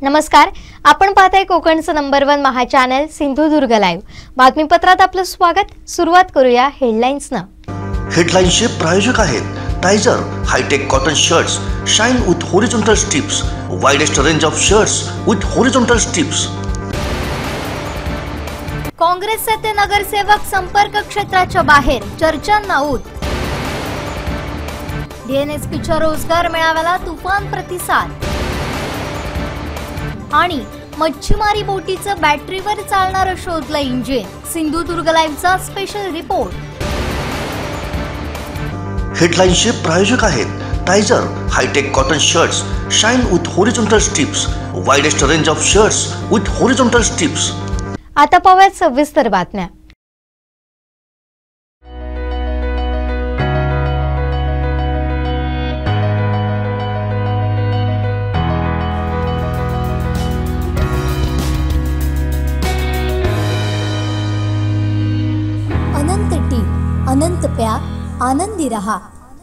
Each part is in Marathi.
नमस्कार, आपण पाहताय कोकणचं नंबर 1 महा चॅनल सिंधुदुर्ग लाईव्ह। बातमीपत्रात आपलं स्वागत। सुरुवात करूया हेडलाईन्सनं। हेडलाईन्सचे प्रायोजक आहेत टायझर hitech cotton shirts, shine with horizontal strips, widest range of shirts with horizontal strips. काँग्रेसचे ते नगरसेवक संपर्क क्षेत्राच्या बाहेर, चर्चांना ऊत। डीएनएसपीच्या रोजगार मेळाव्याला तुफान प्रतिसाद आणि मच्छीमारी बोटीचं बॅटरीवर चालणारं शोधलं इंजिन। सिंधुदुर्ग लाईव्हचा स्पेशल रिपोर्ट। हेडलाईन्सचे प्रायोजक आहेत टायझर hitech cotton shirts, shine with horizontal strips, widest range of shirts with horizontal stripes. आता पाहूयात सविस्तर बातम्या। अनंत प्या, आनंदी रहा।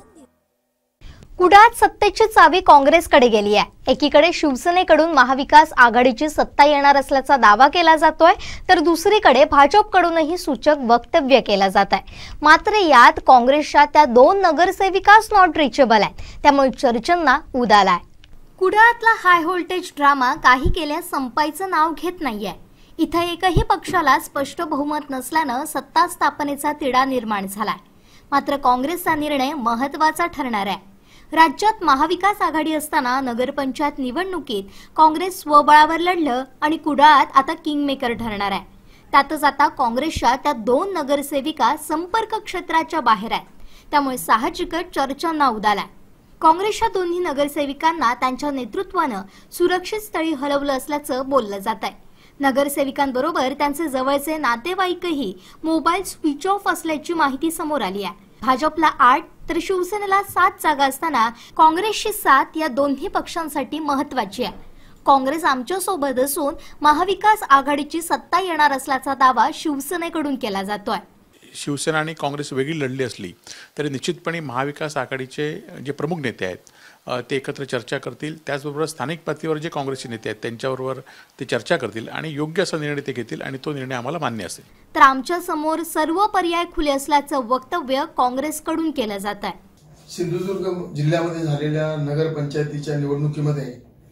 कुडाळत सत्तेची चावी काँग्रेसकडे गेली आहे। एकीकडे शिवसेनेकडून महाविकास आघाडीची सत्ता येणार असल्याचा दावा केला जातोय, तर दुसरीकडे भाजपकडूनही सूचक वक्तव्य केलं जात आहे। मात्र यात काँग्रेसच्या त्या 2 नगरसेविकाच नॉट रिचेबल आहेत, त्यामुळे चर्चांना उद आलाय। कुडाळतला हाय व्होल्टेज ड्रामा काही केल्यास संपायचं नाव घेत नाहीये। इथं एकही पक्षाला स्पष्ट बहुमत नसल्यानं सत्ता स्थापनेचा तिढा निर्माण झालाय। मात्र काँग्रेसचा निर्णय महत्त्वाचा ठरणार आहे। राज्यात महाविकास आघाडी असताना नगरपंचायत निवडणुकीत काँग्रेस स्वबळावर लढलं आणि कुडाळात आता किंगमेकर ठरणार आहे। त्यातच आता काँग्रेसच्या त्या 2 नगरसेविका संपर्क क्षेत्राच्या बाहेर आहेत, त्यामुळे साहजिकच चर्चांना उद आलाय। काँग्रेसच्या दोन्ही नगरसेविकांना त्यांच्या नेतृत्वानं सुरक्षित स्थळी हलवलं असल्याचं बोललं जात आहे। नगरसेविकांबरोबर त्यांचे जवळचे नातेवाईकही मोबाईल स्विच ऑफ असल्याची माहिती समोर आली आहे। भाजपला 8 तर शिवसेनेला 7 जागा असताना काँग्रेसची 7 या दोन्ही पक्षांसाठी महत्त्वाची आहे। काँग्रेस आमच्या सोबत असून महाविकास आघाडीची सत्ता येणार असल्याचा दावा शिवसेनेकडून केला जातोय। शिवसेना आणि काँग्रेस वेगळी लढली असली तरी निश्चितपणे महाविकास आघाडीचे जे प्रमुख नेते आहेत ते एकत्र चर्चा करतील। त्याचबरोबर स्थानिक पातळीवर जे काँग्रेसचे नेते आहेत त्यांच्याबरोबर ते चर्चा करतील आणि योग्य असा निर्णय ते घेतील आणि तो निर्णय आम्हाला मान्य असेल। तर आमच्या समोर सर्व पर्याय खुले असल्याचं वक्तव्य काँग्रेसकडून केलं जात आहे। सिंधुदुर्ग जिल्ह्यामध्ये झालेल्या नगरपंचायतीच्या निवडणुकीमध्ये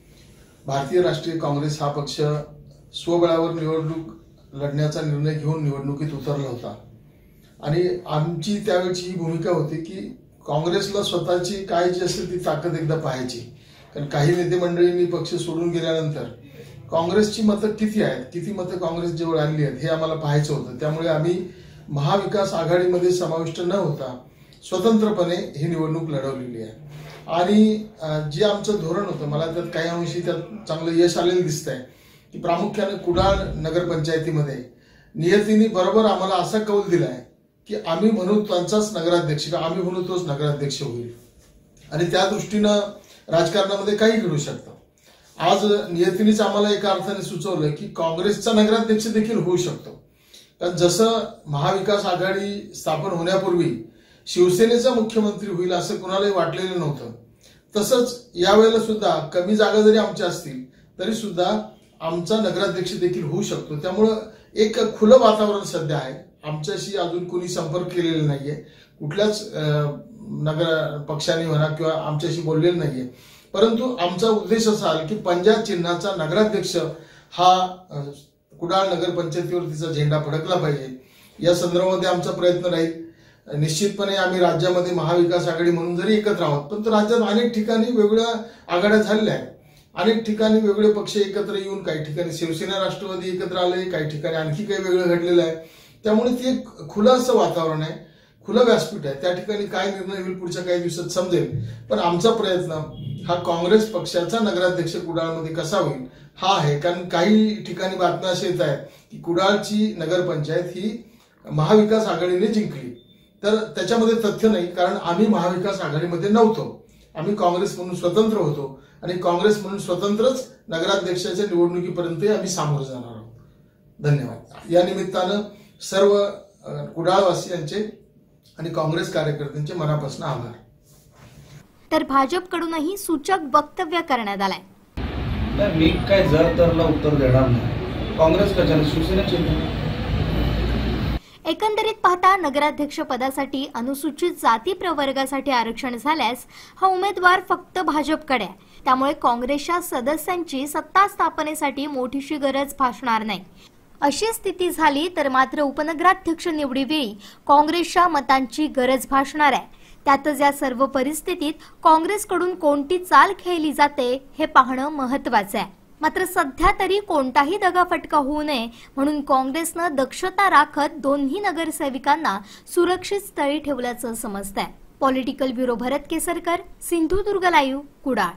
भारतीय राष्ट्रीय काँग्रेस हा पक्ष स्वबळावर निवडणूक लढण्याचा निर्णय घेऊन निवडणुकीत उतरला होता आणि आमची त्यावेळची ही भूमिका होती की काँग्रेसला स्वतःची काय जी असेल ती ताकद एकदा पाहायची। कारण काही नेते मंडळींनी पक्ष सोडून गेल्यानंतर काँग्रेसची मतं किती आहेत, किती मतं काँग्रेस जवळ आली आहेत हे आम्हाला पाहायचं होतं। त्यामुळे आम्ही महाविकास आघाडीमध्ये समाविष्ट न होता स्वतंत्रपणे ही निवडणूक लढवलेली आहे। आणि जे आमचं धोरण होतं, मला त्यात काही अंशी त्यात चांगलं यश आलेलं दिसतंय की प्रामुख्याने कुडाळ नगरपंचायतीमध्ये नियतीने बरोबर आम्हाला असा कौल दिलाय की आम्ही म्हणू त्यांचाच नगराध्यक्ष, आम्ही म्हणू तोच नगराध्यक्ष होईल आणि त्या दृष्टीनं राजकारणामध्ये काही घडू शकतं। आज नियतीनेच आम्हाला एका अर्थाने सुचवलं की काँग्रेसचा नगराध्यक्ष देखील होऊ शकतो। कारण जसं महाविकास आघाडी स्थापन होण्यापूर्वी शिवसेनेचा मुख्यमंत्री होईल असं कुणालाही वाटलेलं नव्हतं, तसंच यावेळेला सुद्धा कमी जागा जरी आमच्या असतील तरी सुद्धा आमचा नगराध्यक्ष देखील होऊ शकतो। त्यामुळं एक खुलं वातावरण सध्या आहे। आमच्याशी अजून कोणी संपर्क केलेला नाहीये, कुठल्याच नगर पक्षाने म्हणा किंवा आमच्याशी बोललेलं नाहीये, परंतु आमचा उद्देश असा आहे की पंजा चिन्हाचा नगराध्यक्ष हा कुडाळ नगरपंचायतीवर तिचा झेंडा फडकला पाहिजे। या संदर्भामध्ये आमचा प्रयत्न राहील। निश्चितपणे आम्ही राज्यामध्ये महाविकास आघाडी म्हणून जरी एकत्र आहोत, पण राज्यात अनेक ठिकाणी वेगवेगळ्या आघाड्या झालेल्या आहेत, अनेक ठिकाणी वेगवेगळे पक्ष एकत्र येऊन काही ठिकाणी शिवसेना राष्ट्रवादी एकत्र आले, काही ठिकाणी आणखी काही वेगळं घडलेलं आहे। त्यामुळे ते एक खुलं असं वातावरण आहे, खुलं व्यासपीठ आहे। त्या ठिकाणी काय निर्णय होईल पुढच्या काही दिवसात समजेल, पण आमचा प्रयत्न हा काँग्रेस पक्षाचा नगराध्यक्ष कुडाळमध्ये कसा होईल हा आहे। कारण काही ठिकाणी बातम्या अशा येत आहेत की कुडाळची नगरपंचायत ही महाविकास आघाडीने जिंकली, तर त्याच्यामध्ये तथ्य नाही। कारण आम्ही महाविकास आघाडीमध्ये नव्हतो, आम्ही काँग्रेस म्हणून स्वतंत्र होतो आणि काँग्रेस म्हणून स्वतंत्रच नगराध्यक्षाच्या निवडणुकीपर्यंत आम्ही सामोरं जाणार आहोत। धन्यवाद। या निमित्तानं सर्व कुडाळवासियांचे आणि काँग्रेस कार्यकर्त्यांचे मनापासून आभार। तर भाजपकडूनही सूचक वक्तव्य करण्यात आलंय। नाही, मी काय जर तरला उत्तर देणार नाही. काँग्रेस कशाला, शिवसेनेचे. एकंदरीत पाहता नगराध्यक्ष पदासाठी अनुसूचित जाती प्रवर्गासाठी आरक्षण झाल्यास हा उमेदवार फक्त भाजपकडे आहे. त्यामुळे काँग्रेसच्या सदस्यांची सत्ता स्थापनेसाठी मोठीशी गरज भासणार नाही. अशी स्थिती झाली तर मात्र उपनगराध्यक्ष निवडीवेळी काँग्रेसच्या मतांची गरज भासणार आहे. त्यातच या सर्व परिस्थितीत काँग्रेसकडून कोणती चाल खेळली जाते हे पाहणं महत्त्वाचं आहे. मात्र सध्या तरी कोणताही दगाफटका होऊ नये म्हणून काँग्रेसनं दक्षता राखत दोन्ही नगरसेविकांना सुरक्षित स्थळी ठेवल्याचं समजतंय. Political bureau Bharat Kesarkar, Sindhudurg live, Kudal.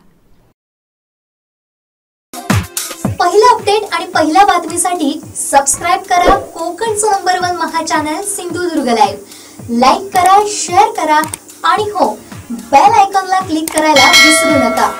पहिला अपडेट आणि पहिल्या बातमीसाठी सबस्क्राइब करा कोकणचं नंबर 1 महा चॅनल सिंधुदुर्ग लाईव्ह. लाईक करा, शेअर करा आणि हो, बेल आयकॉनला क्लिक करायला विसरू नका.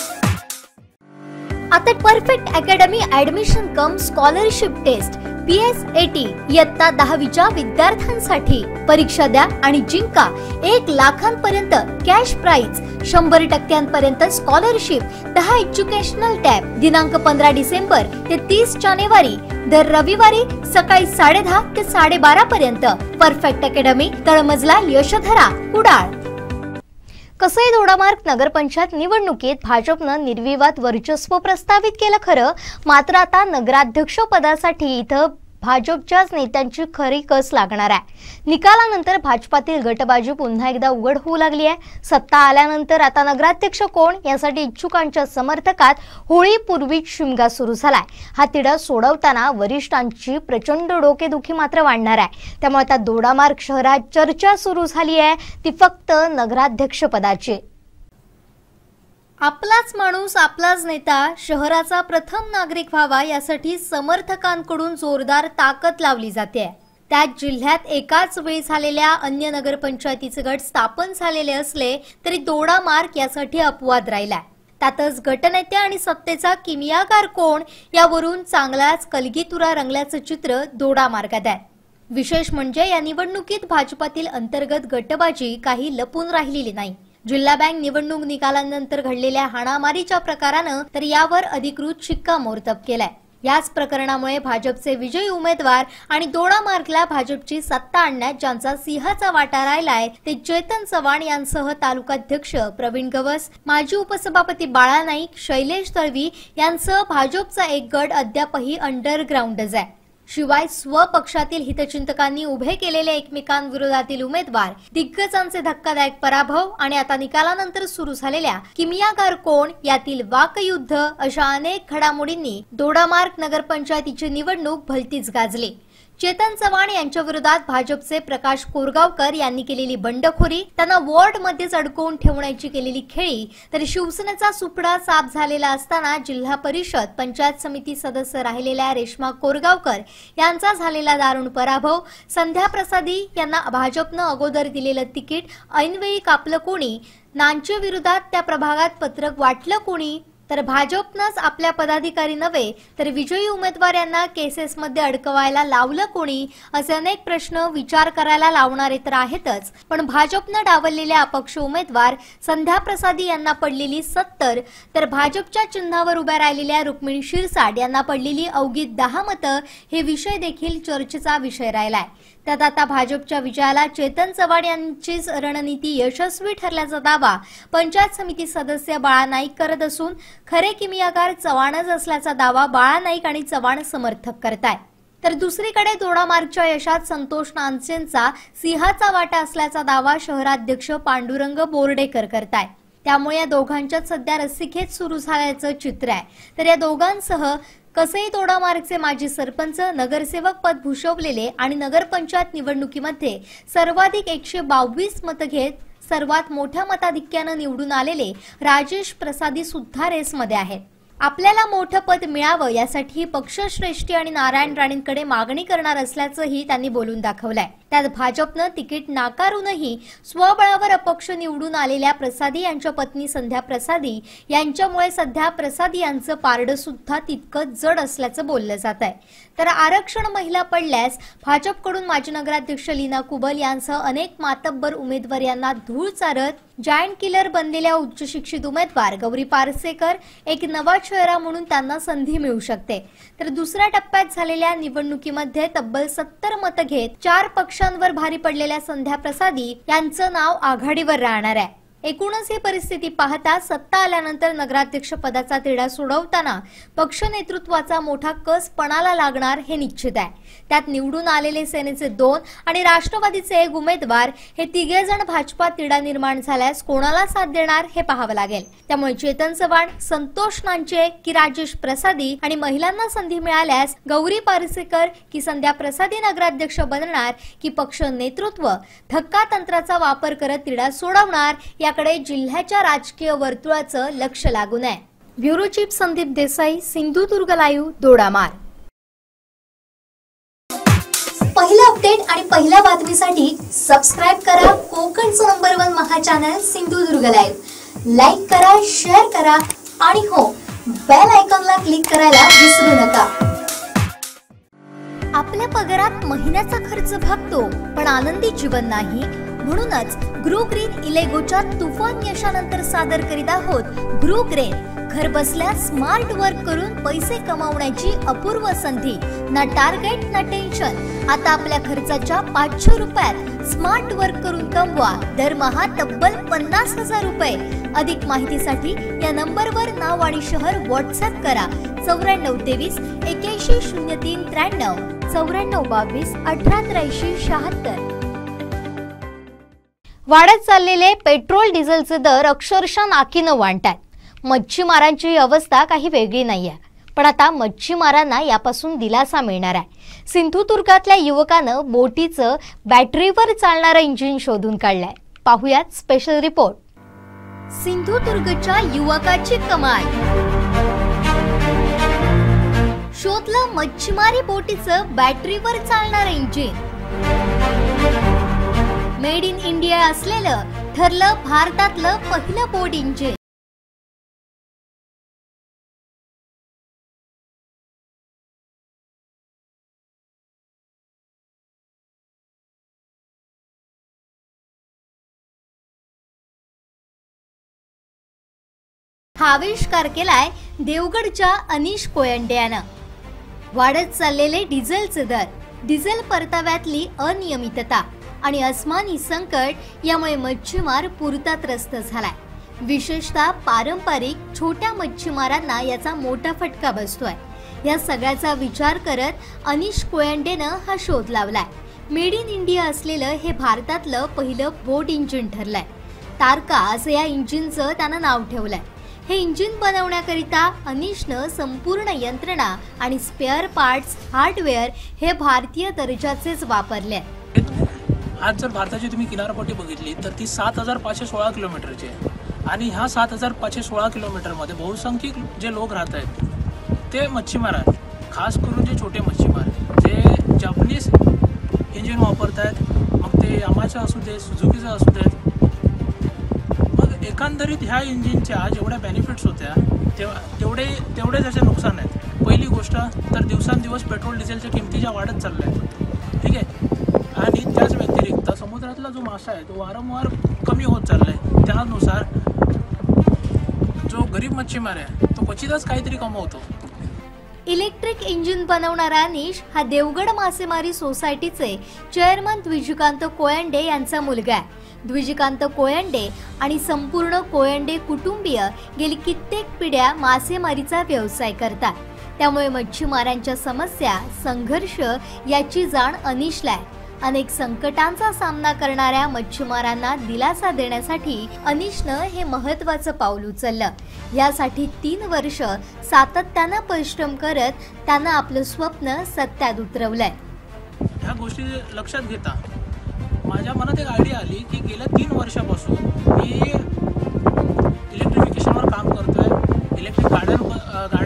आता perfect academy admission cum scholarship test PSAT इयत्ता 10वीच्या विद्यार्थ्यांसाठी परीक्षा द्या आणि जिंका 1 लाखांपर्यंत cash prize, 100% scholarship, 10 educational tab. दिनांक 15 डिसेंबर ते 30 जानेवारी, दर रविवारी सकाळी 10:30 ते 12:30 पर्यंत. परफेक्ट अकॅडमी, तळमजला, यशोधरा, कुडाळ. कसई दोडामार्ग नगरपंचायत निवडणुकीत भाजपनं निर्विवाद वर्चस्व प्रस्थापित केलं खरं, मात्र आता नगराध्यक्ष पदासाठी इथं भाजपच्याच नेत्यांची खरी कस लागणार आहे. निकालानंतर भाजपातील गटबाजी पुन्हा एकदा उघड होऊ लागली आहे. सत्ता आल्यानंतर आता नगराध्यक्ष कोण यासाठी इच्छुकांच्या समर्थकात होळीपूर्वीच शिमगा सुरू झालाय. हा तिढा सोडवताना वरिष्ठांची प्रचंड डोकेदुखी मात्र वाढणार आहे. त्यामुळे आता दोडामार्ग शहरात चर्चा सुरू झाली आहे, ती फक्त नगराध्यक्ष पदाची. आपलाच माणूस, आपलाच नेता, शहराचा प्रथम नागरिक व्हावा यासाठी समर्थकांकडून जोरदार ताकद लावली जाते. त्यात जिल्ह्यात एकाच वेळी झालेल्या अन्य नगरपंचायतीचे गट स्थापन झालेले असले तरी दोडामार्ग यासाठी अपवाद राहिलाय. त्यातच गटनेते आणि सत्तेचा किमयागार कोण यावरून चांगलाच कलगीतुरा रंगल्याचं चित्र दोडामार्गात आहे. विशेष म्हणजे या निवडणुकीत भाजपातील अंतर्गत गटबाजी काही लपून राहिलेली नाही. जिल्हा बँक निवडणूक निकालानंतर घडलेल्या हाणामारीच्या प्रकारानं तर यावर अधिकृत शिक्कामोर्तब केलाय. याच प्रकरणामुळे भाजपचे विजयी उमेदवार आणि दोडामार्गला भाजपची सत्ता आणण्यात ज्यांचा सिंहाचा वाटा राहिलाय ते चेतन चव्हाण यांसह तालुकाध्यक्ष प्रवीण गवस, माजी उपसभापती बाळा नाईक, शैलेश तळवी यांसह भाजपचा एक गट अद्यापही अंडरग्राऊंडच आहे. शिवाय स्वपक्षातील हितचिंतकांनी उभे केलेले एकमेकांविरोधातील उमेदवार, दिग्गजांचे धक्कादायक पराभव आणि आता निकालानंतर सुरू झालेल्या किमयागार कोण यातील वाकयुद्ध अशा अनेक घडामोडींनी दोडामार्ग नगरपंचायतीची निवडणूक भलतीच गाजली. चेतन चव्हाण यांच्या विरोधात भाजपचे प्रकाश कोरगावकर यांनी केलेली बंडखोरी, त्यांना वॉर्डमध्येच अडकवून ठेवण्याची केलेली खेळी, तर शिवसेनेचा सुपडा साफ झालेला असताना जिल्हा परिषद पंचायत समिती सदस्य राहिलेल्या रेश्मा कोरगावकर यांचा झालेला दारुण पराभव, संध्या प्रसादी यांना भाजपनं अगोदर दिलेलं तिकीट ऐनवेळी कापलं कोणी, नांच्या विरोधात त्या प्रभागात पत्रक वाटलं कोणी, तर भाजपनंच आपल्या पदाधिकारी नव्हे तर विजयी उमेदवार यांना केसेसमध्ये अडकवायला लावलं कोणी, असे अनेक प्रश्न विचार करायला लावणारे तर आहेतच. पण भाजपनं डावललेल्या अपक्ष उमेदवार संध्या प्रसादी यांना पडलेली 70 तर भाजपच्या चिन्हावर उभ्या राहिलेल्या रुक्मिणी शिरसाट यांना पडलेली अवघी 10 मतं हे विषय देखील चर्चेचा विषय राहिलाय. त्यात आता भाजपच्या विजयाला चेतन चव्हाण यांचीच रणनीती यशस्वी ठरल्याचा दावा पंचायत समिती सदस्य बाळा नाईक करत असून खरे किमयागार चव्हाणच असल्याचा दावा बाळा नाईक आणि चव्हाण समर्थक करतायत. तर दुसरीकडे दोडामार्गच्या यशात संतोष नानसेंचा सिंहाचा वाटा असल्याचा दावा शहराध्यक्ष पांडुरंग बोर्डेकर करतायत. त्यामुळे या दोघांच्यात सध्या रस्सीखेच सुरू झाल्याचं चित्र आहे. तर या दोघांसह कसई दोडामार्गचे माजी सरपंच, नगरसेवक पद भूषवलेले आणि नगरपंचायत निवडणुकीमध्ये सर्वाधिक 122 मतं घेत सर्वात मोठ्या मताधिक्यानं निवडून आलेले राजेश प्रसादी सुद्धा रेसमध्ये आहेत. आपल्याला मोठं पद मिळावं यासाठी पक्षश्रेष्ठी आणि नारायण राणेंकडे मागणी करणार असल्याचंही त्यांनी बोलून दाखवलंय. त्यात भाजपनं तिकीट नाकारूनही स्वबळावर अपक्ष निवडून आलेल्या प्रसादी यांच्या पत्नी संध्या प्रसादी यांच्यामुळे सध्या प्रसादी यांचं पारडं सुद्धा तितकंच जड असल्याचं बोललं जात आहे. तर आरक्षण महिला पडल्यास भाजपकडून माजी नगराध्यक्ष लीना कुबल यांसह अनेक मातब्बर उमेदवार यांना धूळ चारत जायंट किलर बनलेल्या उच्च शिक्षित उमेदवार गौरी पारसेकर एक नवा चेहरा म्हणून त्यांना संधी मिळू शकते. तर दुसऱ्या टप्प्यात झालेल्या निवडणुकीमध्ये तब्बल 70 मतं घेत 4 पक्षांवर भारी पडलेल्या संध्या प्रसादी यांचं नाव आघाडीवर राहणार आहे. एकूणच ही परिस्थिती पाहता सत्ता आल्यानंतर नगराध्यक्ष पदाचा तिढा सोडवताना पक्ष नेतृत्वाचा मोठा कस पणाला लागणार हे निश्चित आहे. त्यात निवडून आलेले सेनेचे 2 आणि राष्ट्रवादीचे 1 उमेदवार हे तिघेजण भाजपात तिढा निर्माण झाल्यास कोणाला साथ देणार हे पाहावं लागेल. त्यामुळे चेतन चव्हाण, संतोष नांचे की राजेश प्रसादी आणि महिलांना संधी मिळाल्यास गौरी पारसेकर की संध्या प्रसादी नगराध्यक्ष बनणार की पक्ष नेतृत्व धक्का तंत्राचा वापर करत तिढा सोडवणार याकडे जिल्ह्याच्या राजकीय वर्तुळाचं लक्ष लागून आहे. Bureau chief Sandeep Desai, Sindhudurg live, Dodamarg. पहिला अपडेट आणि पहिल्या बातमीसाठी सबस्क्राइब करा कोकणचं नंबर 1 महा चॅनल सिंधुदुर्ग लाईव्ह. लाईक करा, शेअर करा आणि हो, बेल आयकॉनला क्लिक करायला विसरू नका. आपल्या पगारात महिन्याचा खर्च भागतो पण आनंदी जीवन नाही. म्हणूनच ग्रो ग्रीन इलेगोच्या तुफान यशानंतर सादर करीत आहोत ग्रो ग्रीन. घर बसल्या स्मार्ट वर्क करून पैसे कमावण्याची अपूर्व संधी. ना टार्गेट ना टेन्शन. आता आपल्या खर्चाच्या 500 रुपयात स्मार्ट वर्क करून कमवा दरमहा तब्बल 50,000 रुपये. अधिक माहितीसाठी या नंबरवर नाव आणि शहर व्हॉट्सअप करा. 9423 81 03 93 9422 1883 76. वाढत चाललेले पेट्रोल डिझेलचे दर अक्षरशः नाकीनं वाढतात. मच्छीमारांची ही अवस्था काही वेगळी नाहीये, पण आता मच्छीमारांना यापासून दिलासा मिळणार आहे. सिंधुदुर्गातल्या युवकानं बोटीचं बॅटरीवर चालणारं इंजिन शोधून काढलंय. पाहुयात स्पेशल रिपोर्ट. सिंधुदुर्गच्या युवकाची कमाल. शोधलं मच्छीमारी बोटीचं बॅटरीवर चालणारं इंजिन. मेड इन इंडिया असलेलं ठरलं भारतातलं पहिलं बोट इंजिन. हा आविष्कार केलाय देवगडच्या अनिश कोयंडे यानं. वाढत चाललेले डिझेलचे दर, डिझेल परताव्यातली अनियमितता आणि अस्मानी संकट यामुळे मच्छीमार पुरता त्रस्त झालाय. विशेषतः पारंपरिक छोट्या मच्छीमारांना याचा मोठा फटका बसतोय. या सगळ्याचा विचार करत अनिश कोयंडेनं हा शोध लावलाय. मेड इन इंडिया असलेलं हे भारतातलं पहिलं बोट इंजिन ठरलंय. तारका असं या इंजिनचं त्यानं नाव ठेवलंय. हे इंजिन बनवण्याकरिता अनिशनं संपूर्ण यंत्रणा आणि स्पेअर पार्ट्स, हार्डवेअर हे भारतीय दर्जाचेच वापरले. आज जर भारताची तुम्ही किनारपट्टी बघितली तर ती 7,516 किलोमीटरची आहे आणि ह्या 7,516 किलोमीटरमध्ये बहुसंख्यक जे लोक राहत आहेत ते मच्छीमार आहेत. खास करून जे छोटे मच्छीमार जे जपानीज इंजिन वापरत आहेत, मग ते यामाचं असू दे, सुझुकीचं असू दे. मग एकंदरीत ह्या इंजिनच्या जेवढ्या बेनिफिट्स होत्या तेवढे त्याचे नुकसान आहेत. पहिली गोष्ट तर दिवसांदिवस पेट्रोल डिझेलच्या किमती वाढत चालल्या आहेत, ठीक आहे. आणि त्याच व्यतिरिक्त समुद्रातला जो मासा आहे तो वारंवार कमी होत चाललाय. त्यानुसार जो गरीब मच्छीमार आहे तो क्वचितच काहीतरी कमवतो. इलेक्ट्रिक इंजिन बनवणारा अनिश हा देवगड मासेमारी सोसायटीचे चेअरमन द्विजकांत कोयंडे यांचा मुलगा आहे. द्विजकांत कोयंडे आणि संपूर्ण कोयंडे कुटुंबीय गेली कित्येक पिढ्या मासेमारीचा व्यवसाय करतात. त्यामुळे मच्छीमारांच्या समस्या, संघर्ष याची जाण अनिशला आहे. अनेक संकटांचा सामना करणाऱ्या मच्छीमारांना दिलासा देण्यासाठी अनिशनं हे महत्त्वाचं पाऊल उचललं. यासाठी 3 वर्ष सातत्यानं परिश्रम करत त्यानं आपलं स्वप्न सत्यात उतरवलंय. ह्या गोष्टी लक्षात घेता माझ्या मनात एक आयडिया आली की गेल्या 3 वर्षापासून मी इलेक्ट्रिफिकेशनवर काम करतोय. इलेक्ट्रिक गाड्यांवर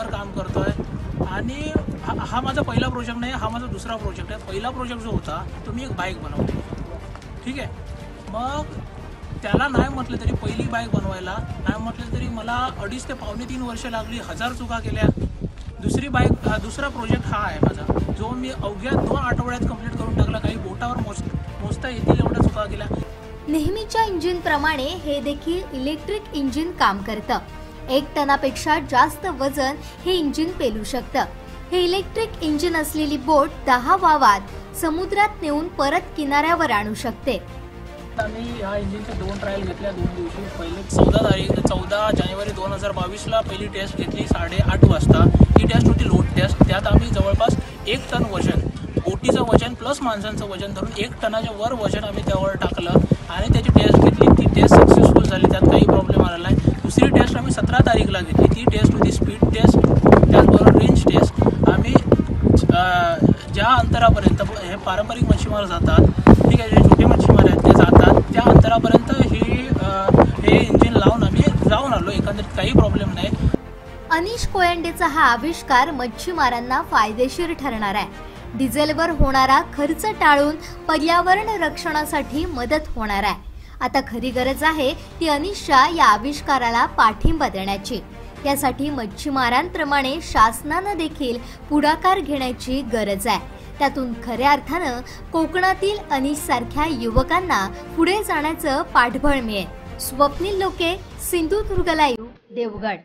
यावर काम करतोय आणि हा माझा पहिला प्रोजेक्ट नाही, हा माझा दुसरा प्रोजेक्ट आहे. पहिला प्रोजेक्ट जो होता तो मी एक बाईक बनवली, ठीक आहे. मग त्याला नाही म्हटलं तरी, पहिली बाईक बनवायला नाही म्हटलं तरी मला 2.5 ते पावणे 3 वर्ष लागली, 1000 चुका केल्या. दुसरा प्रोजेक्ट हा आहे माझा, जो मी अवघ्या 2 आठवड्यात कंप्लीट करून टाकला. काही बोटावर मोजता येतील एवढ्या चुका केल्या. नेहमीच्या इंजिन प्रमाणे हे देखील इलेक्ट्रिक इंजिन काम करतं. 1 टनापेक्षा जास्त वजन हे इंजिन पेलू शकतं. हे इलेक्ट्रिक इंजिन असलेली बोट 10 वावात समुद्रात नेऊन परत किनाऱ्यावर आणू शकते. आम्ही ह्या इंजिनच्या 2 ट्रायल घेतल्या 2 दिवशी. पहिले 14 जानेवारी 2022ला पहिली टेस्ट घेतली 8:30 वाजता. ही टेस्ट होती लोड टेस्ट. त्यात आम्ही जवळपास 1 टन वजन, बोटीचं वजन प्लस माणसांचं वजन धरून 1 टनाच्या वर वजन आम्ही त्यावर टाकलं आणि त्याची टेस्ट घेतली. ती टेस्ट सक्सेसफुल झाली, त्यात काही प्रॉब्लेम आला नाही. दुसरी टेस्ट आम्ही 17 तारीखला घेतली. ती टेस्ट होती स्पीड टेस्ट, त्याचबरोबर रेंज टेस्ट. आम्ही ज्या अंतरापर्यंत हे पारंपरिक मच्छीमार जातात, ठीक आहे, जे छोटे मच्छीमार आहेत ते जातात, त्या अंतरापर्यंत हे इंजिन लावून आम्ही जाऊन आलो. एकंदरीत काही प्रॉब्लेम नाही. अनिश कोयंडेचा हा आविष्कार मच्छीमारांना फायदेशीर ठरणार आहे. डिझेलवर होणारा खर्च टाळून पर्यावरण रक्षणासाठी मदत होणार आहे. आता खरी गरज आहे ती अनिशच्या या आविष्काराला पाठिंबा देण्याची. यासाठी मच्छीमारांप्रमाणे शासनानं देखील पुढाकार घेण्याची गरज आहे. त्यातून खऱ्या अर्थानं कोकणातील अनिश सारख्या युवकांना पुढे जाण्याचं पाठबळ मिळेल. स्वप्नील लोके, सिंधुदुर्ग लाईव्ह, देवगड.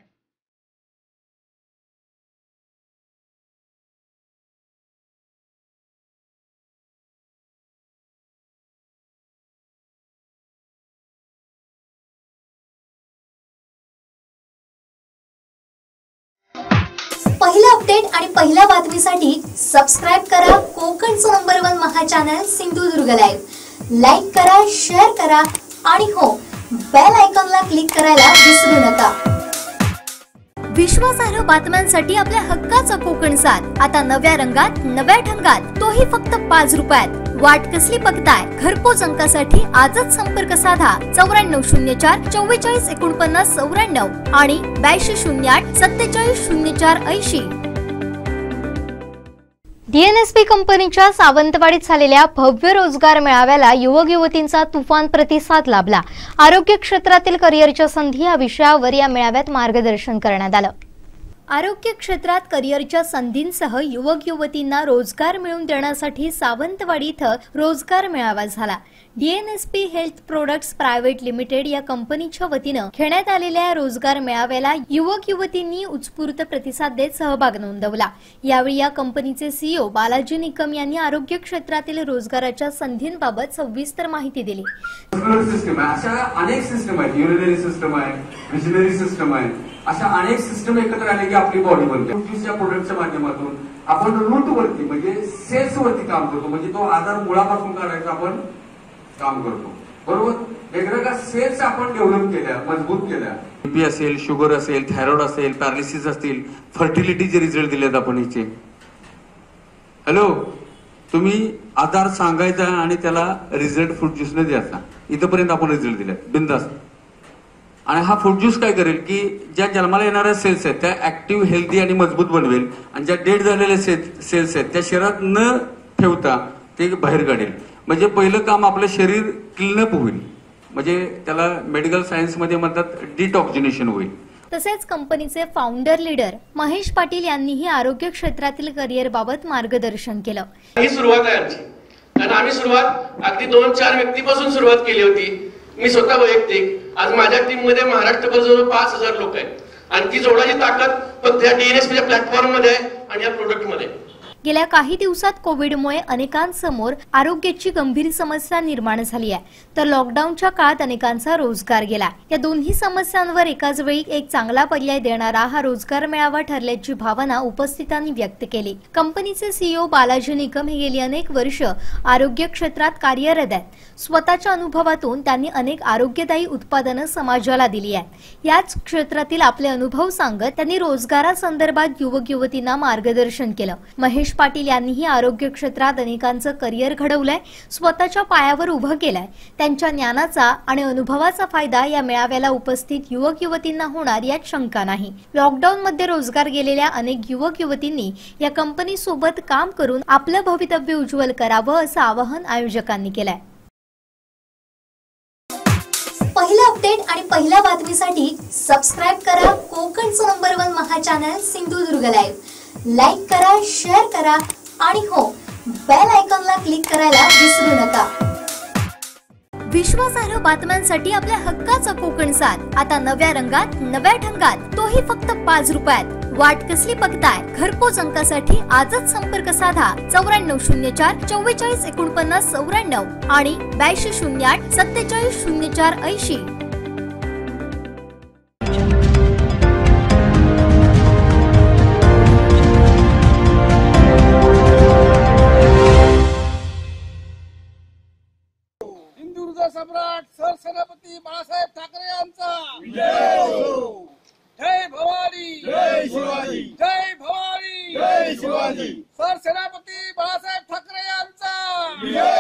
पहिला अपडेट आणि पहिल्या बातमीसाठी सबस्क्राइब करा कोकणचं नंबर 1 महा चॅनल सिंधुदुर्ग लाईव्ह. लाईक करा, शेअर करा आणि हो, बेल आयकॉनला क्लिक करायला विसरू नका. विश्वासार्ह बातम्यांसाठी आपल्या हक्काचं कोकण साथ आता नव्या रंगात, नव्या ढंगात, तोही फक्त 5 रुपयात. वाट कसली बघताय? घरपोच अंकासाठी आजच संपर्क साधा 9404 44 49 94 आणि 8208 47 04 80. DNSP कंपनीच्या सावंतवाडीत झालेल्या भव्य रोजगार मेळाव्याला युवक युवतींचा तुफान प्रतिसाद लाभला. आरोग्य क्षेत्रातील करिअरच्या संधी या विषयावर या मेळाव्यात मार्गदर्शन करण्यात आलं. आरोग्य क्षेत्रात करिअरच्या संधींसह युवक युवतींना रोजगार मिळवून देण्यासाठी सावंतवाडी इथं रोजगार मेळावा झाला. DNSP health products private limited या कंपनीच्या वतीनं घेण्यात आलेल्या रोजगार मेळाव्याला युवक युवतींनी उत्स्फूर्त प्रतिसाद देत सहभाग नोंदवला. यावेळी या कंपनीचे CEO बालाजी निकम यांनी आरोग्य क्षेत्रातील रोजगाराच्या संधींबाबत सविस्तर माहिती दिली. अनेक सिस्टम आहेत, युरिनरी सिस्टम आहे, विजनरी सिस्टम आहे, अशा अनेक सिस्टम एकत्र आले की आपली बॉडी बनते. या प्रोडक्टच्या माध्यमातून आपण रूट वरती म्हणजे सेल्स वरती काम करतो, म्हणजे तो आधार मुळापासून काढायचा आपण काम करतो, बरोबर. वेगवेगळ्या सेल्स आपण डेव्हलप केल्या, मजबूत केल्या. बीपी असेल, शुगर असेल, थायरॉइड असेल, पॅरालिसिस असतील, फर्टिलिटीचे रिझल्ट दिलेत आपण हिचे. हॅलो, तुम्ही आधार सांगायचा आणि त्याला रिझल्ट फ्रूट ज्यूसने द्यायचा. इथपर्यंत आपण रिझल्ट दिले बिंदास्त. आणि हा फ्रूट ज्यूस काय करेल की ज्या जन्माला येणाऱ्या सेल्स आहेत त्या ऍक्टिव्ह, हेल्दी आणि मजबूत बनवेल आणि ज्या डेड झालेल्या सेल्स आहेत त्या शरीरात न ठेवता ते बाहेर काढेल. म्हणजे पहिलं काम आपलं शरीर क्लीनअप होईल, म्हणजे त्याला मेडिकल सायन्स मध्ये म्हणतात डिटॉक्सिनेशन होईल. तसेच कंपनीचे फाउंडर लीडर महेश पाटील यांनीही आरोग्य क्षेत्रातील करिअर बाबत मार्गदर्शन केलं. ही सुरुवात आहे आमची, कारण आम्ही सुरुवात अगदी 2-4 व्यक्तीपासून सुरुवात केली होती. मी स्वतः वैयक्तिक, आज माझ्या टीम मध्ये महाराष्ट्रभर जवळ 5000 लोक आहेत आणि ती जोडाची ताकद फक्त या DNSP प्लॅटफॉर्म मध्ये आहे आणि या प्रोडक्ट मध्ये. गेल्या काही दिवसात कोविडमुळे अनेकांसमोर आरोग्याची गंभीर समस्या निर्माण झाली आहे, तर लॉकडाऊनच्या काळात अनेकांचा रोजगार गेला. या दोन्ही समस्यांवर एकाच वेळी एक चांगला पर्याय देणारा हा रोजगार मेळावा ठरल्याची भावना उपस्थितांनी व्यक्त केली. कंपनीचे CEO बालाजी निकम हे गेली अनेक वर्ष आरोग्य क्षेत्रात कार्यरत आहेत. स्वतःच्या अनुभवातून त्यांनी अनेक आरोग्यदायी उत्पादनं समाजाला दिली आहेत. याच क्षेत्रातील आपले अनुभव सांगत त्यांनी रोजगारासंदर्भात युवक युवतींना मार्गदर्शन केलं. महेश पाटील यांनीही आरोग्य क्षेत्रात अनेकांचं करिअर घडवलंय, स्वतःच्या पायावर उभं केलंय. त्यांच्या ज्ञानाचा आणि अनुभवाचा फायदा या मेळाव्याला उपस्थित युवक युवतींना होणार यात शंका नाही. लॉकडाऊन मध्ये रोजगार गेलेल्या अनेक युवक युवतींनी या कंपनी सोबत काम करून आपलं भवितव्य उज्ज्वल करावं असं आवाहन आयोजकांनी केलंय. पहिला अपडेट आणि पहिल्या बातमीसाठी सबस्क्राइब करा कोकणचं नंबर 1 महा चॅनल सिंधुदुर्ग लाईव्ह. लाईक करा, शेअर करा आणि हो, बेल आयकॉनला क्लिक करायला विसरू नका. विश्वासार्ह बातम्यांसाठी आपल्या हक्काचा कोकण साथ आता नव्या रंगात, नव्या ढंगात, तोही फक्त 5 रुपयात. वाट कसली बघताय? घरपोच अंकासाठी आजच संपर्क साधा 9404 4449 94 आणि 8208 4704 80. हिंदुर्ग सम्राट सरसेनापती बाळासाहेब ठाकरे यांचा जय भवानी, जय शिवाजी, जय भवानी, जय शिवाजी. सरसेनापती बाळासाहेब ठाकरे यांचा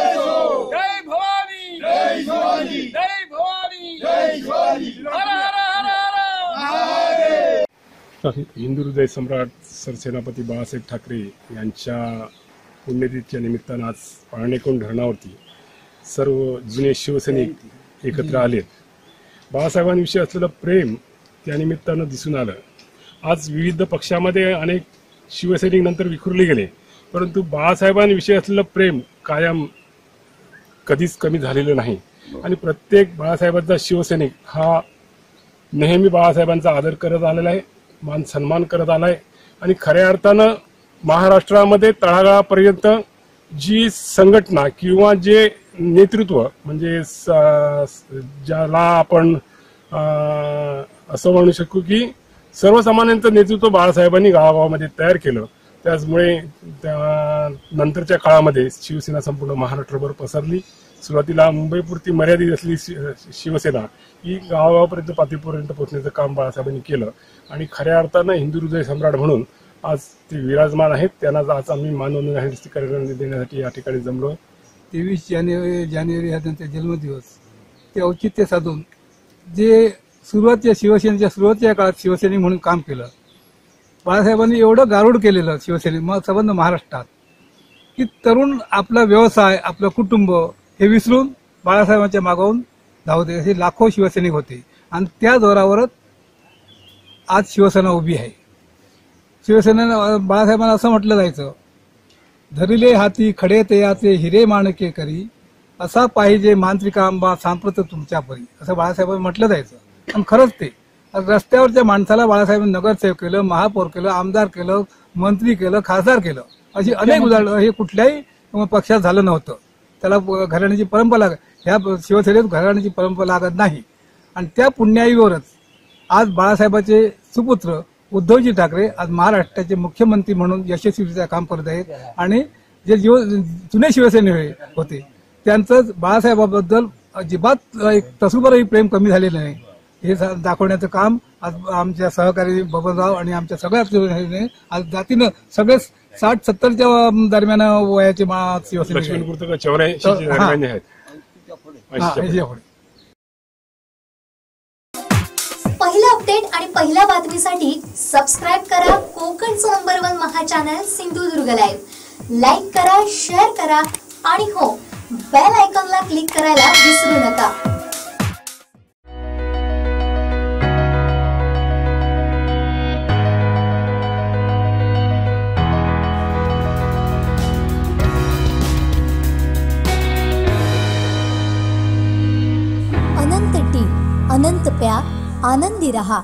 जय भवानी, जय शिवाजी, जय भवानी, जय शिवाजी. हर हर हर हर. हिंदुहृदय सम्राट सरसेनापती बाळासाहेब ठाकरे यांच्या पुण्यतिथीच्या निमित्तानं आज पाळणेकोंड धरणावरती सर्व जुने शिवसैनिक एकत्र आले. बाळासाहेबांविषयी असलेलं प्रेम त्या निमित्तानं दिसून आलं. आज विविध पक्षामध्ये अनेक शिवसैनिक नंतर विखुरले गेले, परंतु बाळासाहेबांविषयी असलेलं प्रेम कायम कधीच कमी झालेलं नाही. आणि प्रत्येक बाळासाहेबांचा शिवसैनिक हा नेहमी बाळासाहेबांचा आदर करत आलेला आहे, मान सन्मान करत आलाय. आणि खऱ्या अर्थानं महाराष्ट्रामध्ये तळागाळापर्यंत जी संघटना किंवा जे नेतृत्व म्हणजे ज्याला आपण असं म्हणू शकू की सर्वसामान्यांचं नेतृत्व बाळासाहेबांनी गावागावामध्ये तयार केलं. त्याचमुळे नंतरच्या काळामध्ये शिवसेना संपूर्ण महाराष्ट्रभर पसरली. सुरुवातीला मुंबईपुरती मर्यादित असलेली शिवसेना ही गावागावापर्यंत पातळीपर्यंत पोहोचण्याचं काम बाळासाहेबांनी केलं. आणि खऱ्या अर्थानं हिंदू हृदय सम्राट म्हणून आज ते विराजमान आहेत. त्यांना आज आम्ही मानवंदना देण्यासाठी या ठिकाणी जमलो. 23 जानेवारी हा त्यांचा जन्मदिवस, ते औचित्य साधून जे शिवसेनेच्या सुरुवातीच्या काळात शिवसैनिक म्हणून काम केलं, बाळासाहेबांनी एवढं गारुड केलेलं शिवसैनिक संबंध महाराष्ट्रात की तरुण आपला व्यवसाय, आपलं कुटुंब हे विसरून बाळासाहेबांच्या मागावून धावते. असे लाखो शिवसैनिक होते आणि त्या जोरावरच आज शिवसेना उभी आहे. शिवसेनेला बाळासाहेबांना असं म्हटलं जायचं, धरिले हाती खडे तयाचे हिरे माणके करी, असा पाहिजे मांत्रिका आंबा सांप्रत तुमच्या परी, असं बाळासाहेबांनी म्हटलं जायचं. आणि खरंच ते रस्त्यावरच्या माणसाला बाळासाहेबांनी नगरसेवक केलं, महापौर केलं, आमदार केलं, मंत्री केलं, खासदार केलं. अशी अनेक उदाहरणं हे कुठल्याही पक्षात झालं नव्हतं. त्याला घराण्याची परंपरा, ह्या शिवसेनेत घराण्याची परंपरा लागत नाही. आणि त्या पुण्याईवरच आज बाळासाहेबांचे सुपुत्र उद्धवजी ठाकरे आज महाराष्ट्राचे मुख्यमंत्री म्हणून यशस्वीरित्या काम करत आहेत. आणि जे जुने शिवसैनिक होते त्यांचं बाळासाहेबाबद्दल अजिबात एक तसूभरही प्रेम कमी झालेलं नाही हे दाखवण्याचं काम आज आमच्या सहकारी बबनराव आणि आमच्या सगळ्या आज जातीनं सगळे 60-70च्या दरम्यान वयाचे शिवसैनिक. पहिला अपडेट आणि पहिल्या बातमीसाठी सबस्क्राइब करा कोकणचं नंबर 1 महा चॅनल सिंधुदुर्ग लाईव्ह. लाईक करा, शेअर करा आणि हो, बेल आयकॉनला क्लिक करायला विसरू नका. अनंत टी, अनंत प्या, आनंदी रहा.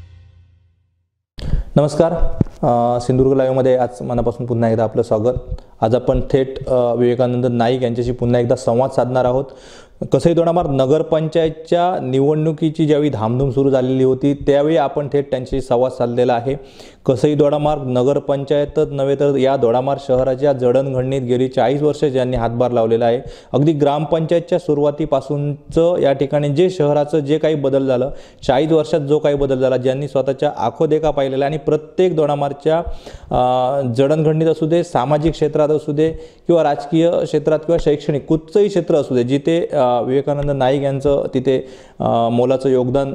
नमस्कार, सिंधुदुर्ग लाईव्हमध्ये आज मनापासून पुन्हा एकदा आपलं स्वागत. आज आपण थेट विवेकानंद नाईक यांच्याशी पुन्हा एकदा संवाद साधणार आहोत. कसई दोडामार्ग नगरपंचायतच्या निवडणुकीची ज्यावेळी धामधूम सुरू झालेली होती त्यावेळी आपण थेट त्यांच्याशी संवाद साधलेला आहे. कसई दोडामार्ग नगरपंचायतच नव्हे तर या दोडामार्ग शहराच्या जडणघडणीत गेली 40 वर्ष ज्यांनी हातभार लावलेला आहे. अगदी ग्रामपंचायतच्या सुरुवातीपासूनचं या ठिकाणी जे शहराचं जे काही बदल झालं, 40 वर्षात जो काही बदल झाला, ज्यांनी स्वतःच्या आखोदेखा पाहिलेला आणि प्रत्येक दोडामार्गच्या जडणघडणीत असू दे, सामाजिक क्षेत्रात असू दे किंवा राजकीय क्षेत्रात किंवा शैक्षणिक कुठचंही क्षेत्र असू दे, जिथे विवेकानंद नाईक यांचं तिथे मोलाचं योगदान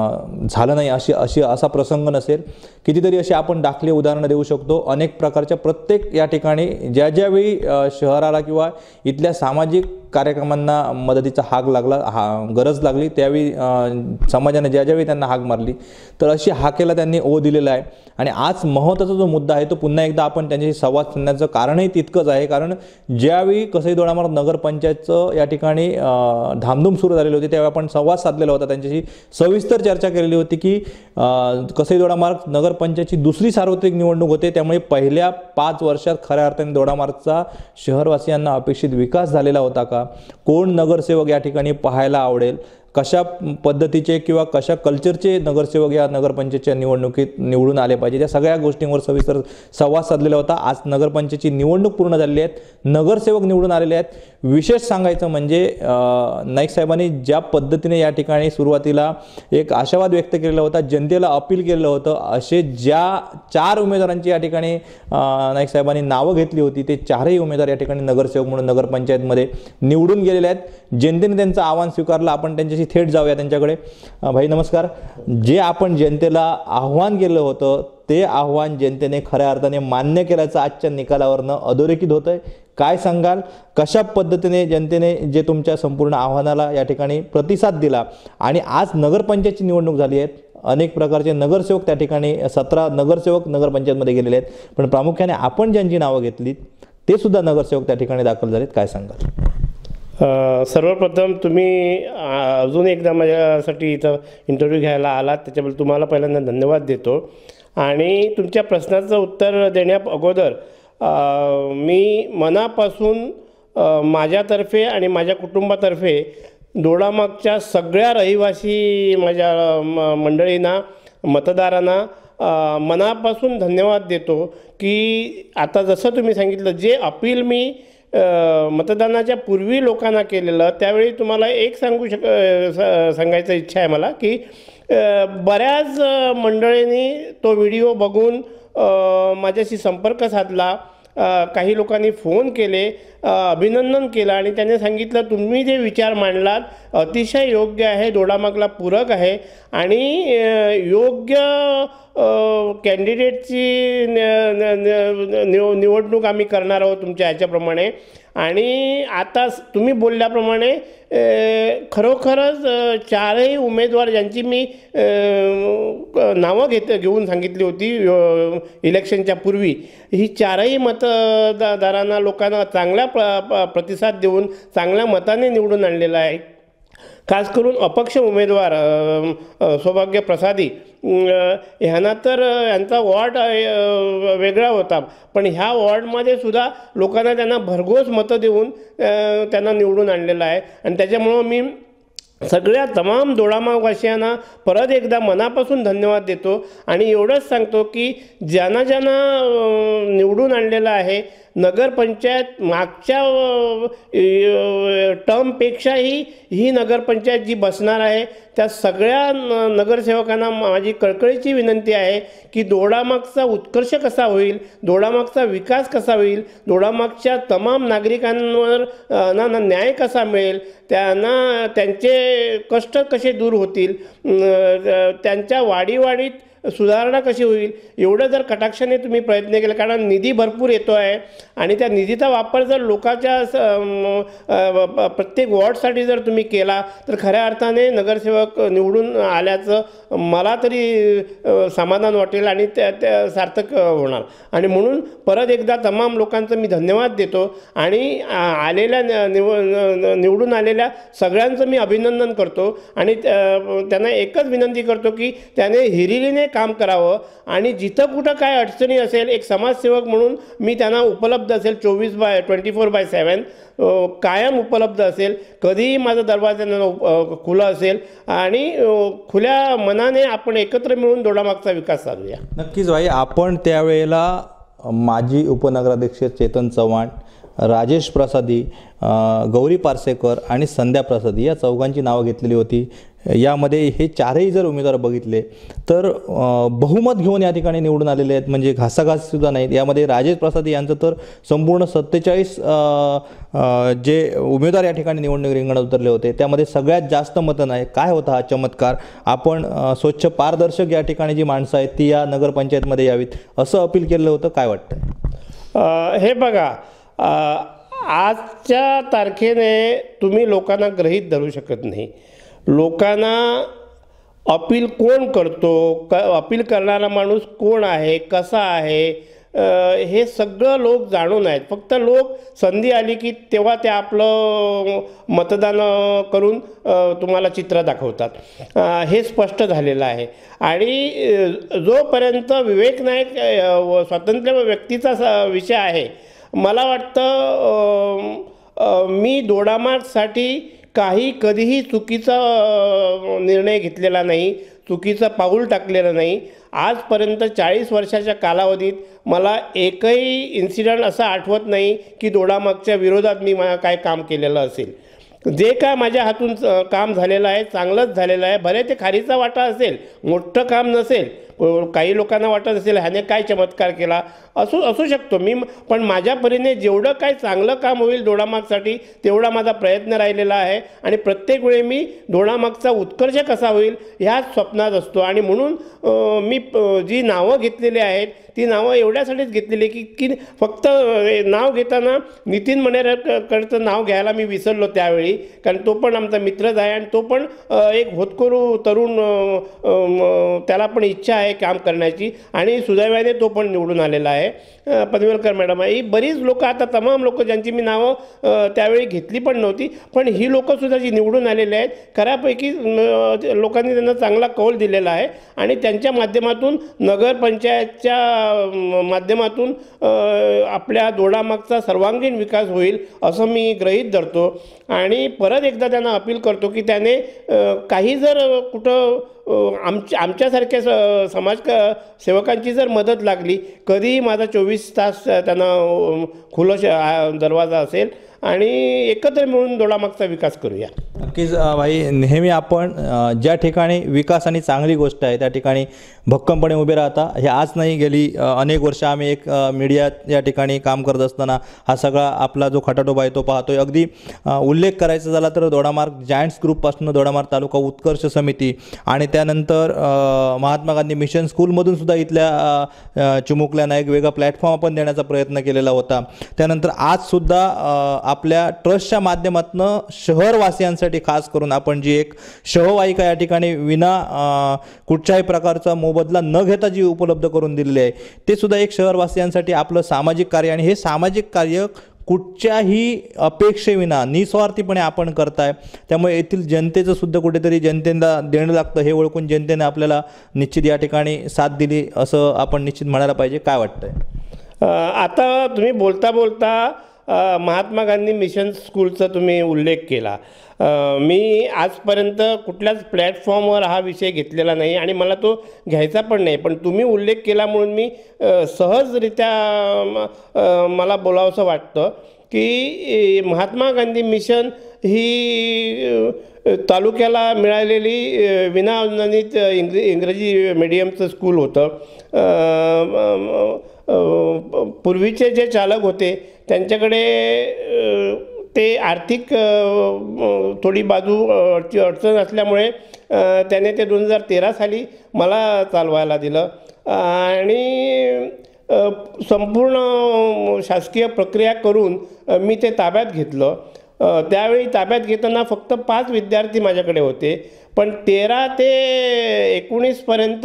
झालं नाही असा प्रसंग नसेल. कितीतरी अशी आपण दाखले उदाहरणं देऊ शकतो. अनेक प्रकारच्या प्रत्येक या ठिकाणी ज्यावेळी शहराला किंवा इथल्या सामाजिक कार्यक्रमांना मदतीचा हाक लागला, गरज लागली, त्यावेळी समाजाने ज्यावेळी त्यांना हाक मारली तर अशी हाकेला त्यांनी ओ दिलेला आहे. आणि आज महत्त्वाचा जो मुद्दा आहे तो पुन्हा एकदा आपण त्यांच्याशी संवाद साधण्याचं कारणही तितकंच आहे. कारण ज्यावेळी कसई दोडामार्ग नगरपंचायतचं या ठिकाणी धामधूम सुरू झालेली होती त्यावेळी आपण संवाद साधलेला होता, त्यांच्याशी सविस्तर चर्चा केलेली होती की कसई दोडामार्ग नगरपंचायतची दुसरी सार्वत्रिक निवडणूक होते, त्यामुळे पहिल्या 5 वर्षात खऱ्या अर्थाने दोडामार्गचा शहरवासियांना अपेक्षित विकास झालेला होता का, कोण नगरसेवक या ठिकाणी पाहायला आवडेल, कशा पद्धतीचे किंवा कशा कल्चरचे नगरसेवक या नगरपंचायतच्या निवडणुकीत निवडून आले पाहिजे, त्या सगळ्या गोष्टींवर सविस्तर संवाद साधलेला होता. आज नगरपंचायतची निवडणूक पूर्ण झालेली आहे, नगरसेवक निवडून आलेले आहेत. विशेष सांगायचं म्हणजे नाईक साहेबांनी ज्या पद्धतीने या ठिकाणी सुरुवातीला एक आशावाद व्यक्त केलेला होता, जनतेला अपील केलेलं होतं, असे ज्या 4 उमेदवारांची या ठिकाणी नाईक साहेबांनी नावं घेतली होती ते 4ही उमेदवार या ठिकाणी नगरसेवक म्हणून नगरपंचायतमध्ये निवडून गेलेले आहेत. जनतेने त्यांचं आव्हान स्वीकारलं. आपण त्यांच्याशी थेट जाऊया त्यांच्याकडे. भाई नमस्कार. जे आपण जनतेला आव्हान केलं होतं ते आव्हान जनतेने खऱ्या अर्थाने मान्य केल्याचं आजच्या निकालावरनं अधोरेखित होतंय. काय सांगाल, कशा पद्धतीने जनतेने जे तुमच्या संपूर्ण आव्हानाला या ठिकाणी प्रतिसाद दिला आणि आज नगरपंचायतची निवडणूक झाली आहे, अनेक प्रकारचे नगरसेवक त्या ठिकाणी 17 नगरसेवक नगरपंचायतमध्ये गेलेले आहेत, पण प्रामुख्याने आपण ज्यांची नावं घेतली ते सुद्धा नगरसेवक त्या ठिकाणी दाखल झालेत, काय सांगाल? सर्वप्रथम तुम्ही अजून एकदा माझ्यासाठी इथं इंटरव्ह्यू घ्यायला आलात त्याच्याबद्दल तुम्हाला पहिल्यांदा धन्यवाद देतो. आणि तुमच्या प्रश्नाचं उत्तर देण्या अगोदर मी मनापासून माझ्यातर्फे आणि माझ्या कुटुंबातर्फे दोडामार्गच्या सगळ्या रहिवासी माझ्या मंडळींना, मतदारांना मनापासून धन्यवाद देतो की आता जसं तुम्ही सांगितलं जे अपील मी मतदानाच्या पूर्वी लोकांना केलेलं, त्यावेळी तुम्हाला एक सांगायचं इच्छा आहे मला की बऱ्याच मंडळींनी तो व्हिडिओ बघून माझ्याशी संपर्क साधला, काही लोकांनी फोन केले, अभिनंदन केलं आणि त्याने सांगितलं तुम्ही जे विचार मांडलात अतिशय योग्य आहे, दोडामार्गला पूरक आहे आणि योग्य कॅन्डिडेटची निवडणूक आम्ही करणार आहोत तुमच्या ह्याच्याप्रमाणे. आणि आता तुम्ही बोलल्याप्रमाणे खरोखरच 4ही उमेदवार ज्यांची मी नावं घेऊन सांगितली होती इलेक्शनच्या पूर्वी, ही 4ही मतदारांना लोकांना चांगला प्रतिसाद देऊन चांगल्या मताने निवडून आणलेला आहे. खास करून अपक्ष उमेदवार सौभाग्य प्रसादी ह्यांना तर यांचा वॉर्ड वेगळा होता, पण ह्या वॉर्डमध्ये सुद्धा लोकांना त्यांना भरघोस मतं देऊन त्यांना निवडून आणलेलं आहे. आणि त्याच्यामुळं मी सगळ्या तमाम दोडामार्गवासियांना परत एकदा मनापासून धन्यवाद देतो आणि एवढंच सांगतो की ज्यांना निवडून आणलेलं आहे, नगरपंचायत मागच्या टर्मपेक्षाही ही नगरपंचायत जी बसणार आहे त्या सगळ्या नगरसेवकांना माझी कळकळीची विनंती आहे की दोडामार्गचा उत्कर्ष कसा होईल, दोडामार्गचा विकास कसा होईल, दोडामार्गच्या तमाम नागरिकांवर ना न्याय कसा मिळेल, त्यांना त्यांचे कष्ट कसे दूर होतील, त्यांच्या वाढीत सुधारणा कशी होईल, एवढं जर कटाक्षाने तुम्ही प्रयत्न केले, कारण निधी भरपूर येतो आहे आणि त्या निधीचा वापर जर लोकांच्या प्रत्येक वॉर्डसाठी जर तुम्ही केला तर खऱ्या अर्थाने नगरसेवक निवडून आल्याचं मला तरी समाधान वाटेल आणि त्या सार्थक होणार. आणि म्हणून परत एकदा तमाम लोकांचं मी धन्यवाद देतो आणि आलेल्या निवडून आलेल्या सगळ्यांचं मी अभिनंदन करतो आणि त्यांना एकच विनंती करतो की त्याने हिरिरीने काम करावं आणि जिथं कुठं काय अडचणी असेल एक समाजसेवक म्हणून मी त्यांना उपलब्ध असेल 24/7 कायम उपलब्ध असेल. कधीही माझा दरवाजा खुला असेल आणि खुल्या मनाने आपण एकत्र मिळून दोडामागचा विकास साधूया. नक्कीच भाई, आपण त्यावेळेला माजी उपनगराध्यक्ष चेतन चव्हाण, राजेश प्रसादी, गौरी पारसेकर आणि संध्या प्रसादी या चौघांची नावं घेतलेली होती. यामध्ये हे चारही जर उमेदवार बघितले तर बहुमत घेऊन या ठिकाणी निवडून आलेले आहेत, म्हणजे घासाघाससुद्धा नाहीत. यामध्ये राजेश प्रसादी यांचं तर संपूर्ण 47 जे उमेदवार या ठिकाणी निवडणूक रिंगणात उतरले होते त्यामध्ये सगळ्यात जास्त मतं नाही. काय होता हा चमत्कार? आपण स्वच्छ पारदर्शक या ठिकाणी जी माणसं आहेत ती या नगरपंचायतमध्ये यावीत असं अपील केलं होतं. काय वाटतं? हे बघा, आजच्या तारखेने तुम्ही लोकांना गृहीत धरू शकत नाही. लोकांना अपील कोण करतो, अपील करणारा माणूस कोण आहे, कसा आहे, हे सगळं लोक जाणून आहेत. फक्त लोक संधी आली की तेव्हा ते आपलं मतदान करून तुम्हाला चित्र दाखवतात. हे स्पष्ट झालेलं आहे. आणि जोपर्यंत विवेक नाईक स्वातंत्र्य व्यक्तीचा विषय आहे, मला वाटतं मी दोडामार्गसाठी कधीही चुकीचा निर्णय घेतलेला नाही, चुकीचं पाऊल टाकलेलं नाही. आजपर्यंत 40 वर्षाच्या कालावधीत मला एकही इन्सिडेंट असा आठवत नाही की दोडामागच्या विरोधात मी काय काम केलेलं असेल. जे काय माझ्या हातून काम झालेलं आहे चांगलंच झालेलं आहे. भले ते खारीचा वाटा असेल, मोठं काम नसेल, काही लोकांना वाटत असेल ह्याने काय चमत्कार केला, असू शकतो मी, पण माझ्या परीने जेवढं काय चांगलं काम होईल दोडामागसाठी तेवढा माझा प्रयत्न राहिलेला आहे. आणि प्रत्येक वेळी मी दोडामागचा उत्कर्ष कसा होईल ह्याच स्वप्नात असतो. आणि म्हणून मी जी नावं घेतलेली आहेत ती नावं एवढ्यासाठीच घेतलेली की फक्त नाव घेताना नितीन मनेरकरचं नाव घ्यायला मी विसरलो त्यावेळी, कारण तो पण आमचा मित्रच आहे आणि तो पण एक होतकरू तरुण, त्याला पण इच्छा आहे काम करण्याची आणि सुदैवाने तो पण निवडून आलेला आहे. पनवेलकर मॅडम आहे, ही बरीच लोक, आता तमाम लोक ज्यांची मी नावं त्यावेळी घेतली पण नव्हती, पण ही लोकंसुद्धा जी निवडून आलेली आहेत खऱ्यापैकी लोकांनी त्यांना चांगला कौल दिलेला आहे. आणि त्यांच्या माध्यमातून नगरपंचायतच्या माध्यमातून आपल्या दोडामागचा सर्वांगीण विकास होईल असं मी गृहीत धरतो. आणि परत एकदा त्यांना अपील करतो की त्याने काही जर कुठं आमच्यासारख्या सेवकांची जर मदत लागली, कधीही माझा 24 तास त्यांना खुला दरवाजा असेल आणि एकत्र मिळून दोडामागचा विकास करूया. नक्कीच भाई, नेहमी आपण ज्या ठिकाणी विकास आणि चांगली गोष्ट आहे त्या ठिकाणी भक्कमपणे उभे राहता. हे आज नाही, गेली अनेक वर्ष आम्ही एक मीडिया या ठिकाणी काम करत असताना हा सगळा आपला जो खटाटोप आहे तो पाहतोय. अगदी उल्लेख करायचा झाला तर दोडामार्ग जायंट्स ग्रुपपासून दोडामार्ग तालुका उत्कर्ष समिती आणि त्यानंतर महात्मा गांधी मिशन स्कूलमधून सुद्धा इथल्या चिमुकल्यांना एक वेगळा प्लॅटफॉर्म आपण देण्याचा प्रयत्न केलेला होता. त्यानंतर आजसुद्धा आपल्या ट्रस्टच्या माध्यमातून शहरवासियांसाठी खास करून आपण जी एक शववाहिका या ठिकाणी विना कुठच्याही प्रकारचा मोबदला न घेता जी उपलब्ध करून दिलेली आहे ते सुद्धा एक शहरवासियांसाठी आपलं सामाजिक कार्य, आणि हे सामाजिक कार्य कुठच्याही अपेक्षेविना निस्वार्थीपणे आपण करताय. त्यामुळे येथील जनतेचं सुद्धा कुठेतरी जनतेला देणं लागतं हे ओळखून जनतेने आपल्याला निश्चित या ठिकाणी साथ दिली असं आपण निश्चित म्हणायला पाहिजे. काय वाटतंय? आता तुम्ही बोलता बोलता महात्मा गांधी मिशन स्कूलचा तुम्ही उल्लेख केला. मी आजपर्यंत कुठल्याच प्लॅटफॉर्मवर हा विषय घेतलेला नाही आणि मला तो घ्यायचा पण नाही, पण तुम्ही उल्लेख केला म्हणून मी सहजरित्या मला बोलावंसं वाटतं की महात्मा गांधी मिशन ही तालुक्याला मिळालेली विनाअनुदानित इंग्रजी मीडियमचं स्कूल होतं. पूर्वीचे जे चालक होते त्यांच्याकडे ते आर्थिक थोडी बाजू अडचण असल्यामुळे त्याने ते 2013 साली मला चालवायला दिलं आणि संपूर्ण शासकीय प्रक्रिया करून मी ते ताब्यात घेतलं. त्यावेळी ताब्यात घेताना फक्त 5 विद्यार्थी माझ्याकडे होते, पण 13 ते 19पर्यंत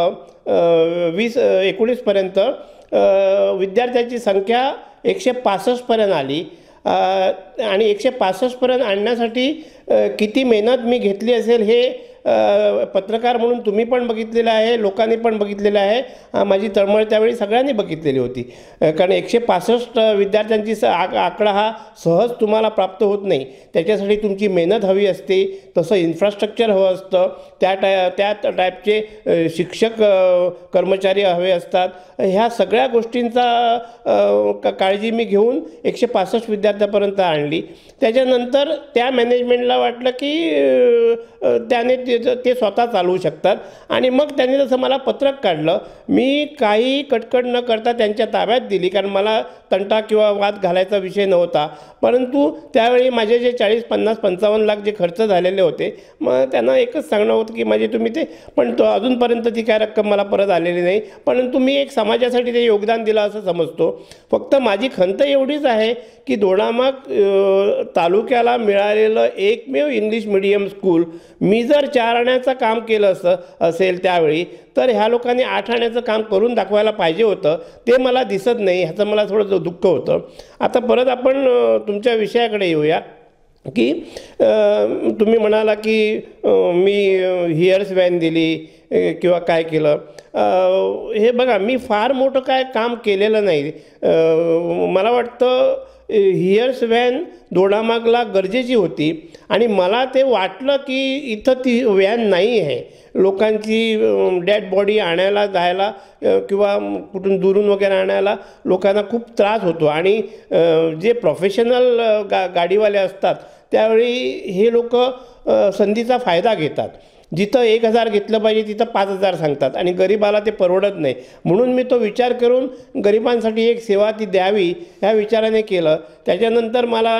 19 पर्यंत विद्यार्थ्यांची संख्या 165 पर्यंत आली. आणि 165 पर्यंत आणण्यासाठी किती मेहनत मी घेतली असेल हे पत्रकार म्हणून तुम्ही पण बघितलेलं आहे, लोकांनी पण बघितलेलं आहे. माझी तळमळ त्यावेळी सगळ्यांनी बघितलेली होती. कारण 165 विद्यार्थ्यांची आकडा हा सहज तुम्हाला प्राप्त होत नाही. त्याच्यासाठी तुमची मेहनत हवी असते, तसं इन्फ्रास्ट्रक्चर हवं असतं, त्या टाईपचे शिक्षक कर्मचारी हवे असतात. ह्या सगळ्या गोष्टींचा काळजी मी घेऊन 165 विद्यार्थ्यापर्यंत आणली. त्याच्यानंतर त्या मॅनेजमेंटला वाटलं की त्याने ते स्वतः चालवू शकतात आणि मग त्यांनी जसं मला पत्रक काढलं, मी काही कटकट न करता त्यांच्या ताब्यात दिली, कारण मला तंटा किंवा वाद घालायचा विषय नव्हता. परंतु त्यावेळी माझे जे 40, 50, 55 लाख जे खर्च झालेले होते, मग त्यांना एकच सांगणं होतं की माझे तुम्ही ते, पण तो अजूनपर्यंत ती काय रक्कम मला परत आलेली नाही. परंतु मी एक समाजासाठी ते योगदान दिलं असं समजतो. फक्त माझी खंत एवढीच आहे की दोडामार्ग तालुक्याला मिळालेलं एकमेव इंग्लिश मिडियम स्कूल मी जर 4 आण्याचं काम केलं असेल त्यावेळी, तर ह्या लोकांनी 8 आण्याचं काम करून दाखवायला पाहिजे होतं. ते मला दिसत नाही, ह्याचं मला थोडं दुःख होतं. आता परत आपण तुमच्या विषयाकडे येऊया की तुम्ही म्हणाला की मी हिअर्स व्हॅन दिली किंवा काय केलं. हे बघा, मी फार मोठं काय काम केलेलं नाही. मला वाटतं हिअर्स व्हॅन दोडामार्गला गरजेची होती आणि मला ते वाटलं की इथं ती व्हॅन नाही आहे. लोकांची डेड बॉडी आणायला जायला किंवा कुठून दुरून वगैरे आणायला लोकांना खूप त्रास होतो आणि जे प्रोफेशनल गाडीवाले असतात त्यावेळी हे लोक संधीचा फायदा घेतात. जिथं 1000 घेतलं पाहिजे तिथं 5000 सांगतात आणि गरिबाला ते परवडत नाही. म्हणून मी तो विचार करून गरिबांसाठी एक सेवा ती द्यावी ह्या विचाराने केलं. त्याच्यानंतर मला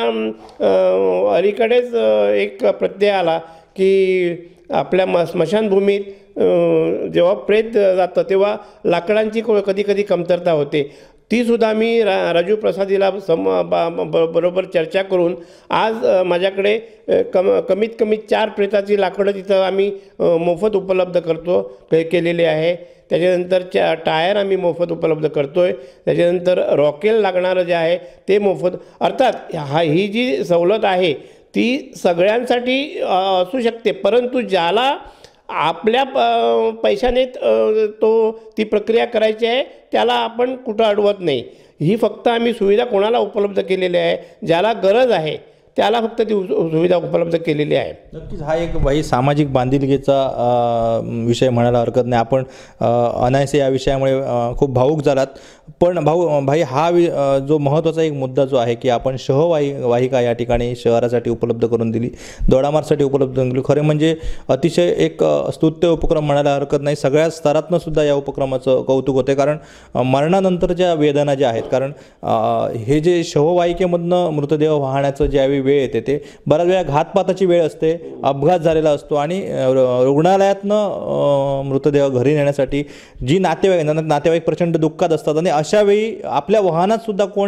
अलीकडेच एक प्रत्यय आला की आपल्या स्मशानभूमीत जेव्हा प्रेत जातं तेव्हा लाकडांची कधी कधी कमतरता होते. तीसुद्धा मी राजू प्रसादीला बरोबर चर्चा करून आज माझ्याकडे कमीत कमी 4 प्रेताची लाकडं तिथं आम्ही मोफत उपलब्ध केलेले आहे. त्याच्यानंतर टायर आम्ही मोफत उपलब्ध करतो आहे. त्याच्यानंतर रॉकेल लागणारं जे आहे ते मोफत. अर्थात ही जी सवलत आहे ती सगळ्यांसाठी असू शकते, परंतु ज्याला आपल्या पैशाने ती प्रक्रिया करायची आहे त्याला आपण कुठं अडवत नाही. ही फक्त आम्ही सुविधा कोणाला उपलब्ध केलेली आहे, ज्याला गरज आहे त्याला फक्त ती सुविधा उपलब्ध केलेली आहे. नक्कीच हा एक भाई सामाजिक बांधिलकीचा विषय म्हणायला हरकत नाही. आपण अनायसे या विषयामुळे खूप भावूक झालात. पण भाई हा जो महत्त्वाचा एक मुद्दा जो आहे की आपण वाहिका या ठिकाणी शहरासाठी उपलब्ध करून दिली, दोडामार्गसाठी उपलब्ध करून दिली. खरे म्हणजे अतिशय एक स्तुत्य उपक्रम म्हणायला हरकत नाही. सगळ्या स्तरातनं सुद्धा या उपक्रमाचं कौतुक होते, कारण मरणानंतरच्या वेदना ज्या आहेत, कारण हे जे शववाहिकेमधनं मृतदेह वाहण्याचं ज्यावेळी वेळ येते ते बऱ्याच वेळा घातपाताची वेळ असते, अपघात झालेला असतो आणि रुग्णालयातनं मृतदेह घरी नेण्यासाठी जी नातेवाईक प्रचंड दुःखात असतात आणि अशा वेळी आपल्या वाहनात सुद्धा कोण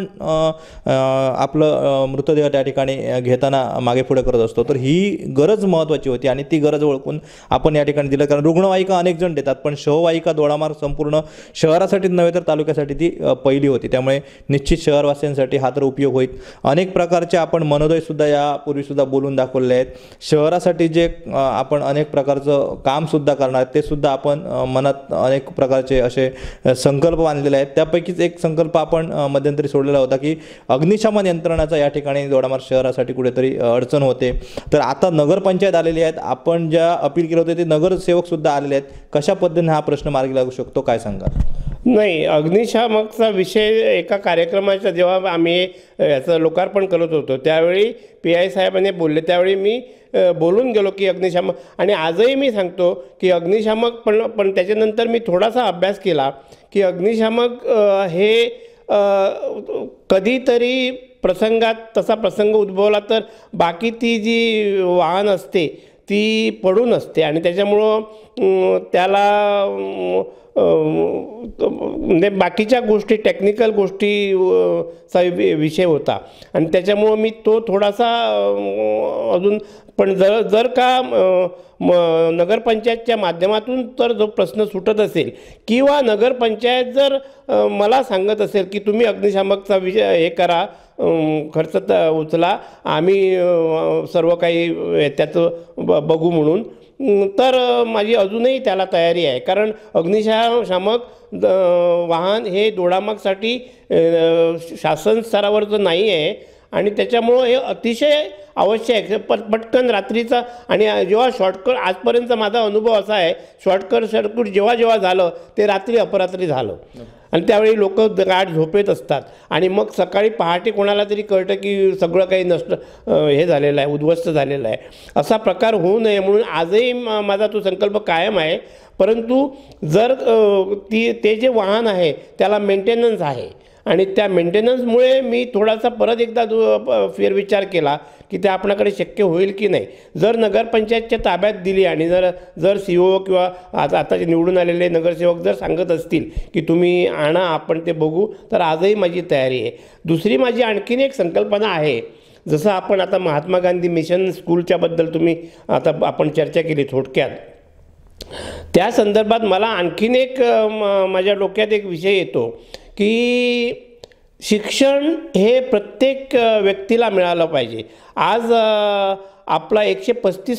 आपलं मृतदेह त्या ठिकाणी घेताना मागे पुढे करत असतो. तर ही गरज महत्त्वाची होती आणि ती गरज ओळखून आपण या ठिकाणी दिलं. कारण रुग्णवाहिका अनेक जण देतात, पण शववाहिका दोडामार्ग संपूर्ण शहरासाठीच नव्हे तर तालुक्यासाठी ती पहिली होती. त्यामुळे निश्चित शहरवासियांसाठी हा तर उपयोग होईल. अनेक प्रकारचे आपण मनोदय सुद्धा यापूर्वीसुद्धा बोलून दाखवले आहेत. शहरासाठी जे आपण अनेक प्रकारचं कामसुद्धा करणार ते सुद्धा आपण मनात अनेक प्रकारचे असे संकल्प बांधलेले आहेत. त्यापैकीच एक संकल्प आपण मध्यंतरी सोडलेला होता की अग्निशमन यंत्रणाचा या ठिकाणी दोडामार्ग शहरासाठी कुठेतरी अडचण होते. तर आता नगरपंचायत आलेली आहेत, आपण ज्या अपील केलं होते ते नगरसेवकसुद्धा आलेले आहेत. कशा पद्धतीने हा प्रश्न मार्गी लागू शकतो, काय सांगा? नाही, अग्निशामकचा विषय एका कार्यक्रमाचा जेव्हा आम्ही याचं लोकार्पण करत होतो त्यावेळी PI साहेबांनी बोलले, त्यावेळी मी बोलून गेलो की अग्निशामक, आणि आजही मी सांगतो की अग्निशामक पण त्याच्यानंतर मी थोडासा अभ्यास केला की अग्निशामक हे कधीतरी प्रसंगात तसा प्रसंग उद्भवला तर बाकी ती जी वाहन असते ती पडून असते आणि त्याच्यामुळं त्याला म्हणजे बाकीच्या गोष्टी टेक्निकल गोष्टीचा विषय होता आणि त्याच्यामुळं मी तो थोडासा अजून पण जर का नगरपंचायतच्या माध्यमातून तर जो प्रश्न सुटत असेल किंवा नगरपंचायत जर मला सांगत असेल की तुम्ही अग्निशामकचा विषय हे करा, खर्च उचला, आम्ही सर्व काही त्याचं बघू म्हणून, तर माझी अजूनही त्याला तयारी आहे. कारण अग्निशामक वाहन हे दोडामार्गसाठी शासन स्तरावरचं नाही आहे आणि त्याच्यामुळं हे अतिशय आवश्यक आहे. पटकन रात्रीचा आणि जेव्हा शॉर्टकट आजपर्यंत माझा अनुभव असा आहे, शॉर्टकट जेव्हा झालं ते रात्री अपरात्री झालं आणि त्यावेळी लोक गाढ झोपेत असतात आणि मग सकाळी पहाटे कोणाला तरी कळतं की सगळं काही नष्ट हे झालेलं आहे, उद्ध्वस्त झालेलं आहे. असा प्रकार होऊ नये म्हणून आजही माझा तो संकल्प कायम आहे. परंतु जर ते जे वाहन आहे त्याला मेंटेनन्स आहे आणि त्या मेंटेनन्समुळे मी थोडासा परत एकदा फेरविचार केला की ते आपणाकडे शक्य होईल की नाही. जर नगरपंचायतच्या ताब्यात दिली आणि जर CO किंवा आताचे निवडून आलेले नगरसेवक जर सांगत असतील की तुम्ही आणा, आपण ते बघू, तर आजही माझी तयारी आहे. दुसरी माझी आणखीन एक संकल्पना आहे. जसं आपण आता महात्मा गांधी मिशन स्कूलच्याबद्दल तुम्ही आता आपण चर्चा केली थोडक्यात, त्या संदर्भात मला आणखीन एक माझ्या डोक्यात एक विषय येतो की शिक्षण हे प्रत्येक व्यक्तीला मिळालं पाहिजे. आज आपला 135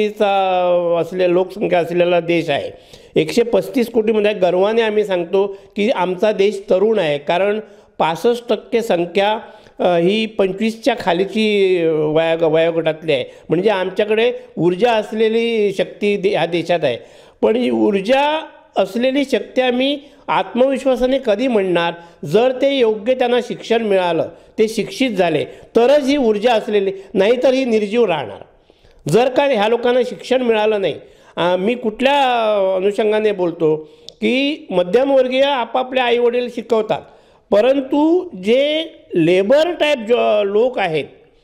कोटीचा लोकसंख्या असलेला देश आहे. 135 कोटीमध्ये गर्वाने आम्ही सांगतो की आमचा देश तरुण आहे. कारण 65% संख्या ही 25च्या खालीची वयोगटातली आहे. म्हणजे आमच्याकडे ऊर्जा असलेली शक्ती ह्या देशात आहे. पण ही ऊर्जा असलेली शक्ती आम्ही आत्मविश्वासाने कधी म्हणणार, जर ते योग्य त्यांना शिक्षण मिळालं, ते शिक्षित झाले तरच ही ऊर्जा असलेली, नाहीतर ही निर्जीव राहणार. जर का ह्या लोकांना शिक्षण मिळालं नाही, मी कुठल्या अनुषंगाने बोलतो की मध्यमवर्गीय आपापले आईवडील शिकवतात, परंतु जे लेबर टाईप लोक आहेत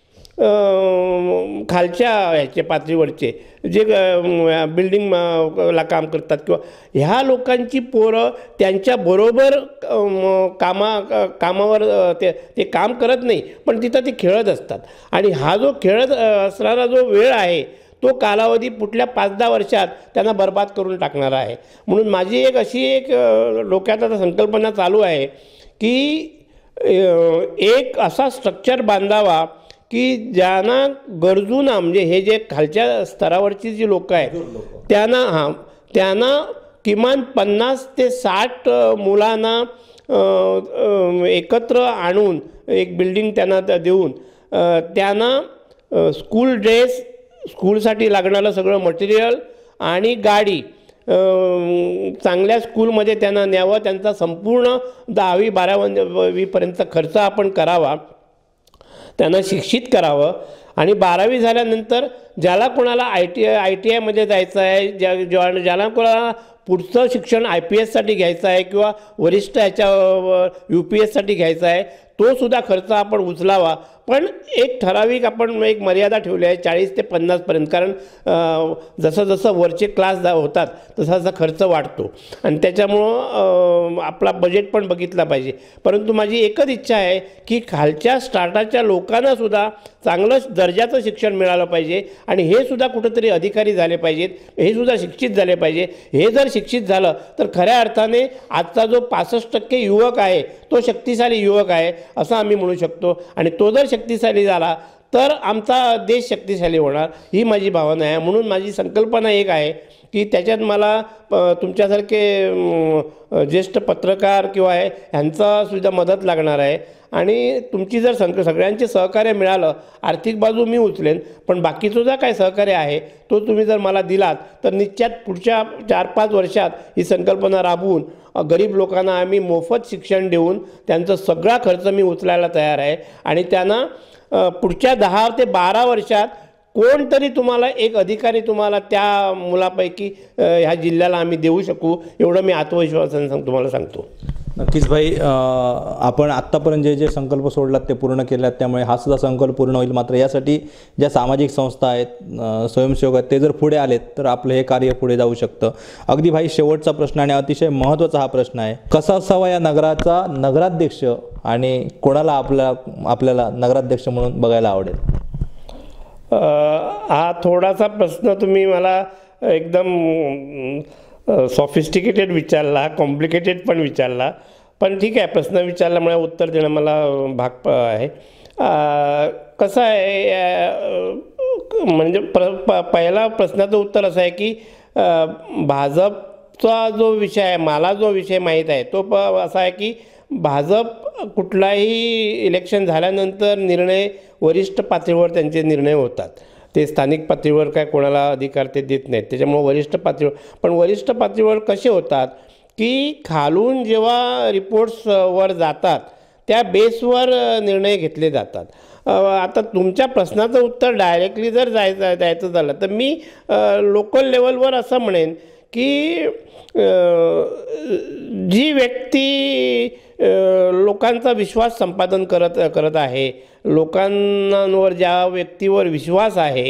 खालच्या ह्याचे पातळीवरचे जे बिल्डिंगला काम करतात किंवा ह्या लोकांची पोरं त्यांच्याबरोबर कामावर ते काम करत नाही, पण तिथं ते खेळत असतात. आणि हा जो खेळत असणारा जो वेळ आहे तो कालावधी पुढल्या 5-10 वर्षात त्यांना बर्बाद करून टाकणारा आहे. म्हणून माझी एक अशी डोक्यात आता संकल्पना चालू आहे की एक असा स्ट्रक्चर बांधावा की ज्यांना गरजूंना, म्हणजे हे जे खालच्या स्तरावरची जी लोक आहेत त्यांना किमान 50 ते 60 मुलांना एकत्र आणून एक बिल्डिंग त्यांना देऊन त्यांना स्कूल ड्रेस, स्कूलसाठी लागणारं सगळं मटेरियल आणि गाडी चांगल्या स्कूलमध्ये त्यांना न्यावं. त्यांचा संपूर्ण 10वी 12वीपर्यंत खर्च आपण करावा, त्यांना शिक्षित करावं. आणि 12वी झाल्यानंतर ज्याला कोणाला ITIमध्ये जायचं आहे, ज्याला कोणाला पुढचं शिक्षण IPSसाठी घ्यायचं आहे किंवा वरिष्ठ UPSसाठी घ्यायचा आहे, तो सुद्धा खर्च आपण उचलावा. पण एक ठराविक आपण एक मर्यादा ठेवली आहे 40 ते 50पर्यंत. कारण जसं जसं वरचे क्लास होतात तसा जसा खर्च वाढतो आणि त्याच्यामुळं आपला बजेट पण बघितला पाहिजे. परंतु माझी एकच इच्छा आहे की खालच्या स्टार्टाच्या लोकांनासुद्धा चांगलं दर्जाचं शिक्षण मिळालं पाहिजे आणि हे सुद्धा कुठंतरी अधिकारी झाले पाहिजेत, हे सुद्धा शिक्षित झाले पाहिजे. हे जर शिक्षित झालं तर खऱ्या अर्थाने आजचा जो 65% युवक आहे तो शक्तिशाली युवक आहे असं आम्ही म्हणू शकतो. आणि तो जर शक्तिशाली झाला तर आमचा देश शक्तिशाली होणार, ही माझी भावना आहे. म्हणून माझी संकल्पना एक आहे की त्याच्यात मला तुमच्यासारखे ज्येष्ठ पत्रकार किंवा ह्यांचासुद्धा मदत लागणार आहे. आणि तुमची जर सगळ्यांचे सहकार्य मिळालं, आर्थिक बाजू मी उचलेन, पण बाकीचं जे काय सहकार्य आहे तो तुम्ही जर मला दिलात तर निश्चित पुढच्या 4-5 वर्षात ही संकल्पना राबवून गरीब लोकांना आम्ही मोफत शिक्षण देऊन त्यांचा सगळा खर्च मी उचलायला तयार आहे. आणि त्यांना पुढच्या 10 ते 12 वर्षात कोणतरी तुम्हाला एक अधिकारी तुम्हाला त्या मुलापैकी ह्या जिल्ह्याला आम्ही देऊ शकू, एवढं मी आत्मविश्वासाने तुम्हाला सांगतो. नक्कीच भाई, आपण आत्तापर्यंत जे संकल्प सोडलात ते पूर्ण केलात, त्यामुळे हा सुद्धा संकल्प पूर्ण होईल. मात्र यासाठी ज्या सामाजिक संस्था आहेत, स्वयंसेवक आहेत, ते जर पुढे आलेत तर आपलं हे कार्य पुढे जाऊ शकतं. अगदी भाई शेवटचा प्रश्न आणि अतिशय महत्त्वाचा हा प्रश्न आहे, कसा असावा या नगराचा नगराध्यक्ष आणि कोणाला आपल्याला नगराध्यक्ष म्हणून बघायला आवडेल? हा थोडासा प्रश्न तुम्ही मला एकदम सॉफिस्टिकेटेड विचारला, कॉम्प्लिकेटेड पण विचारला, पण ठीक आहे, प्रश्न विचारल्यामुळे उत्तर देणं मला भाग आहे. कसं आहे, म्हणजे पहिला प्रश्नाचं उत्तर असं आहे की भाजपचा जो विषय आहे, मला जो विषय माहीत आहे तो असा आहे की भाजप कुठलाही इलेक्शन झाल्यानंतर निर्णय वरिष्ठ पातळीवर त्यांचे निर्णय होतात. ते स्थानिक पातळीवर काय कोणाला अधिकार ते देत नाहीत. त्याच्यामुळे वरिष्ठ पातळीवर, पण वरिष्ठ पातळीवर कसे होतात की खालून जेव्हा रिपोर्ट्स वर जातात त्या बेसवर निर्णय घेतले जातात. आता तुमच्या प्रश्नाचं उत्तर डायरेक्टली जर द्यायचं झालं तर मी लोकल लेवलवर असं म्हणेन की जी व्यक्ती लोकांचा विश्वास संपादन करत आहे, लोकांवर ज्या व्यक्तीवर विश्वास आहे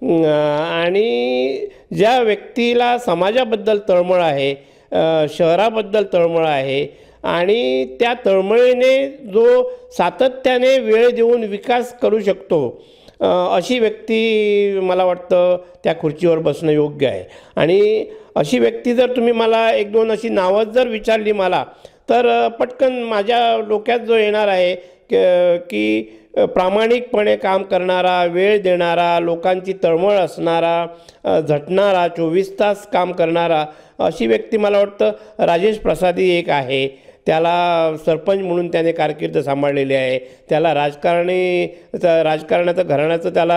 आणि ज्या व्यक्तीला समाजाबद्दल तळमळ आहे, शहराबद्दल तळमळ आहे आणि त्या तळमळीने जो सातत्याने वेळ देऊन विकास करू शकतो, अशी व्यक्ती मला वाटतं त्या खुर्चीवर बसणं योग्य आहे. आणि अशी व्यक्ती जर तुम्ही मला एक दोन अशी नावं जर विचारली मला, तर पटकन माझ्या डोक्यात जो येणार आहे की प्रामाणिकपणे काम करणारा, वेळ देणारा, लोकांची तळमळ असणारा, झटणारा, 24 तास काम करणारा, अशी व्यक्ती मला वाटतं राजेश प्रसादी एक आहे. त्याला सरपंच म्हणून त्याने कारकीर्द सांभाळलेली आहे. त्याला राजकारणाचं घराण्याचं त्याला